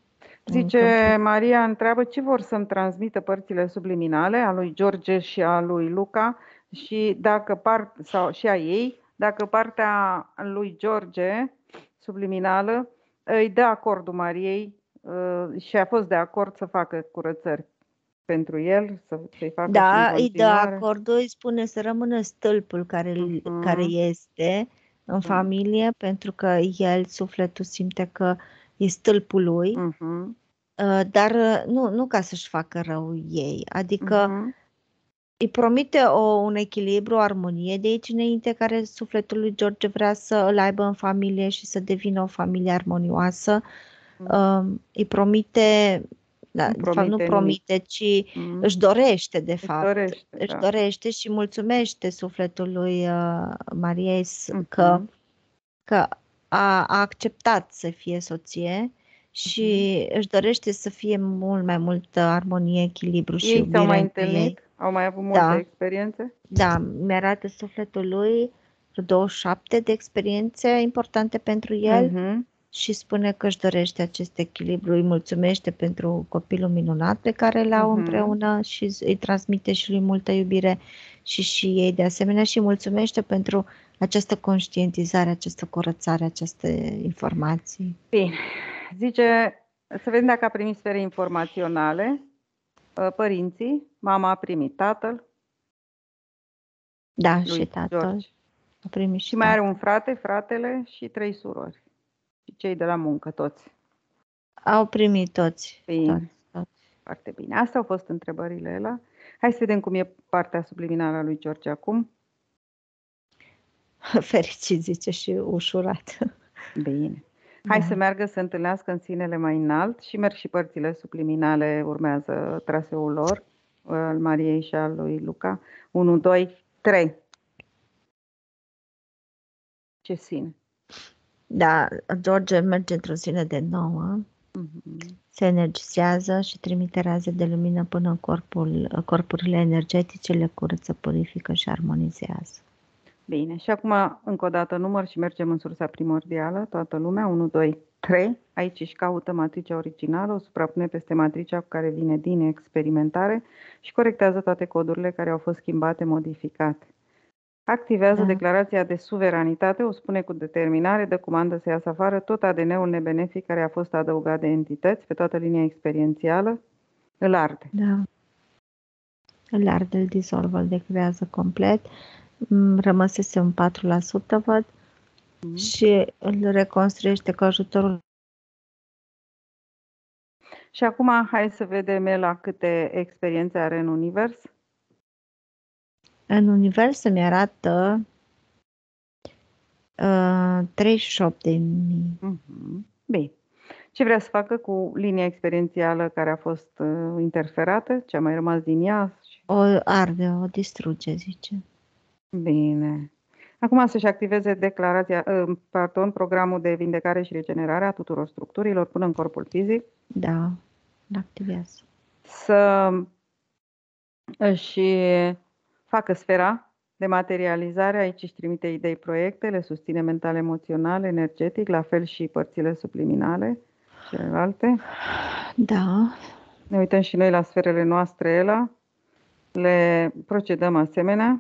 Zice Maria, întreabă ce vor să-mi transmită părțile subliminale a lui George și a lui Luca și dacă part, sau și a ei, dacă partea lui George subliminală îi dă acordul Mariei uh, și a fost de acord să facă curățări pentru el, să, să-i facă Da, și în îi dă continuare. acordul, îi spune să rămână stâlpul care, Uh-huh. care este în Uh-huh. familie, pentru că el, sufletul, simte că e stâlpul lui, Uh-huh. dar nu, nu ca să-și facă rău ei, adică Uh-huh. îi promite o, un echilibru, o armonie de aici înainte, care sufletul lui George vrea să îl aibă în familie și să devină o familie armonioasă. Uh-huh. Îi promite, da, de fapt nu promite, ci uh-huh. își dorește, de își fapt, dorește, își da. dorește și mulțumește sufletul lui uh, Mariei uh-huh. că, că a, a acceptat să fie soție și uh-huh. își dorește să fie mult mai multă armonie, echilibru și ei iubire s-au mai între întâlnit? ei. Au mai avut multe Da. experiențe? Da, mi-arată sufletul lui douăzeci și șapte de experiențe importante pentru el uh-huh. și spune că își dorește acest echilibru, îi mulțumește pentru copilul minunat pe care l-au uh-huh. împreună și îi transmite și lui multă iubire și și ei de asemenea și mulțumește pentru această conștientizare, această curățare, aceste informații. Bine, zice, să vedem dacă a primit sfere informaționale, părinții, mama a primit, tatăl. Da, și tatăl. George. A primit și, și mai are un frate, fratele și trei surori. Și cei de la muncă, toți. Au primit toți. Bine. Toți, toți. Foarte bine. Astea au fost întrebările ele. Hai să vedem cum e partea subliminală a lui George acum. Fericit, zice, și ușurat. Bine. Hai da. să meargă să întâlnească în sinele mai înalt și merg și părțile subliminale, urmează traseul lor, al Mariei și al lui Luca. unu, doi, trei. Ce sine? Da, George merge într-o sine de nouă, uh-huh. se energizează și trimite raze de lumină până în corpul, corpurile energetice, le curăță, purifică și armonizează. Bine, și acum încă o dată număr și mergem în sursa primordială, toată lumea, unu, doi, trei. Aici își caută matricea originală, o suprapune peste matricea cu care vine din experimentare și corectează toate codurile care au fost schimbate, modificate. Activează da. declarația de suveranitate, o spune cu determinare, dă comandă să iasă afară tot A D N-ul nebenefic care a fost adăugat de entități pe toată linia experiențială, îl arde. Da. Îl arde, îl dizolvă, îl decrează complet. Rămăsese un patru la sută, văd, mm. și îl reconstruiește cu ajutorul. Și acum hai să vedem la câte experiențe are în univers. În univers îmi arată uh, treizeci și opt de mii. Mm-hmm. Bine. Ce vrea să facă cu linia experiențială care a fost uh, interferată? Ce a mai rămas din ea? O arde, o distruge, zice. Bine. Acum să-și activeze declarația, uh, pardon, programul de vindecare și regenerare a tuturor structurilor până în corpul fizic. Da, îl activează. Să își facă sfera de materializare, aici își trimite idei, proiecte, le susține mental, emoțional, energetic, la fel și părțile subliminale, celelalte. Da. Ne uităm și noi la sferele noastre, Ela, le procedăm asemenea.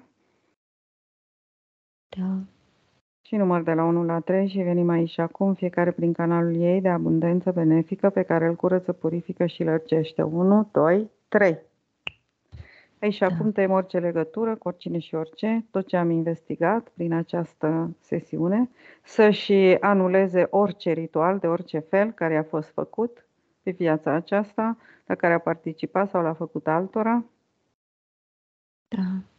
Da. Și număr de la unu la trei și venim aici și acum, fiecare prin canalul ei de abundență benefică pe care îl curăță, purifică și lărgește. unu, doi, trei. Aici și acum tăiem orice legătură cu oricine și orice, tot ce am investigat prin această sesiune, să-și anuleze orice ritual de orice fel care a fost făcut pe viața aceasta, la care a participat sau l-a făcut altora. Da.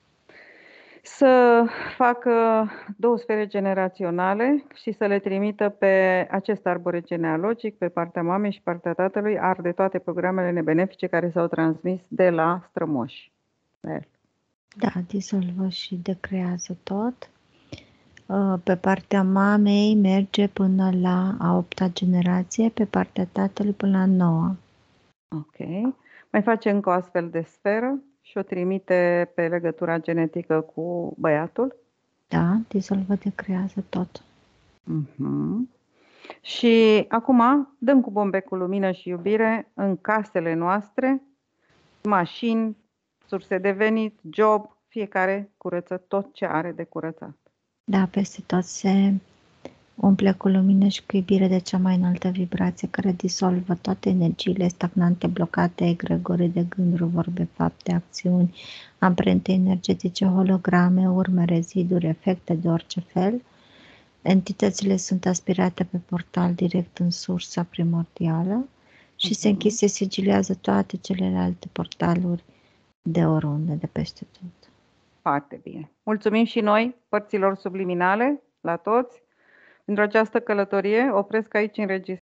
Să facă două sfere generaționale și să le trimită pe acest arbore genealogic, pe partea mamei și partea tatălui, arde toate programele nebenefice care s-au transmis de la strămoși. Da, dizolvă și decrează tot. Pe partea mamei merge până la a opta generație, pe partea tatălui până la noua. Ok. Mai face încă o astfel de sferă și o trimite pe legătura genetică cu băiatul. Da, dizolvă, decrează tot. Uh-huh. Și acum dăm cu bombecul lumină și iubire în casele noastre, mașini, surse de venit, job, fiecare curăță tot ce are de curățat. Da, peste tot se umple cu lumină și cu iubire de cea mai înaltă vibrație care disolvă toate energiile stagnante, blocate, egregorii de gânduri, vorbe, fapte, acțiuni, amprente energetice, holograme, urme, reziduri, efecte de orice fel. Entitățile sunt aspirate pe portal direct în sursa primordială și uh-huh. se închid, se sigiliază toate celelalte portaluri de oriunde, de peste tot. Foarte bine. Mulțumim și noi, părților subliminale, la toți, pentru această călătorie. Opresc aici înregistrarea.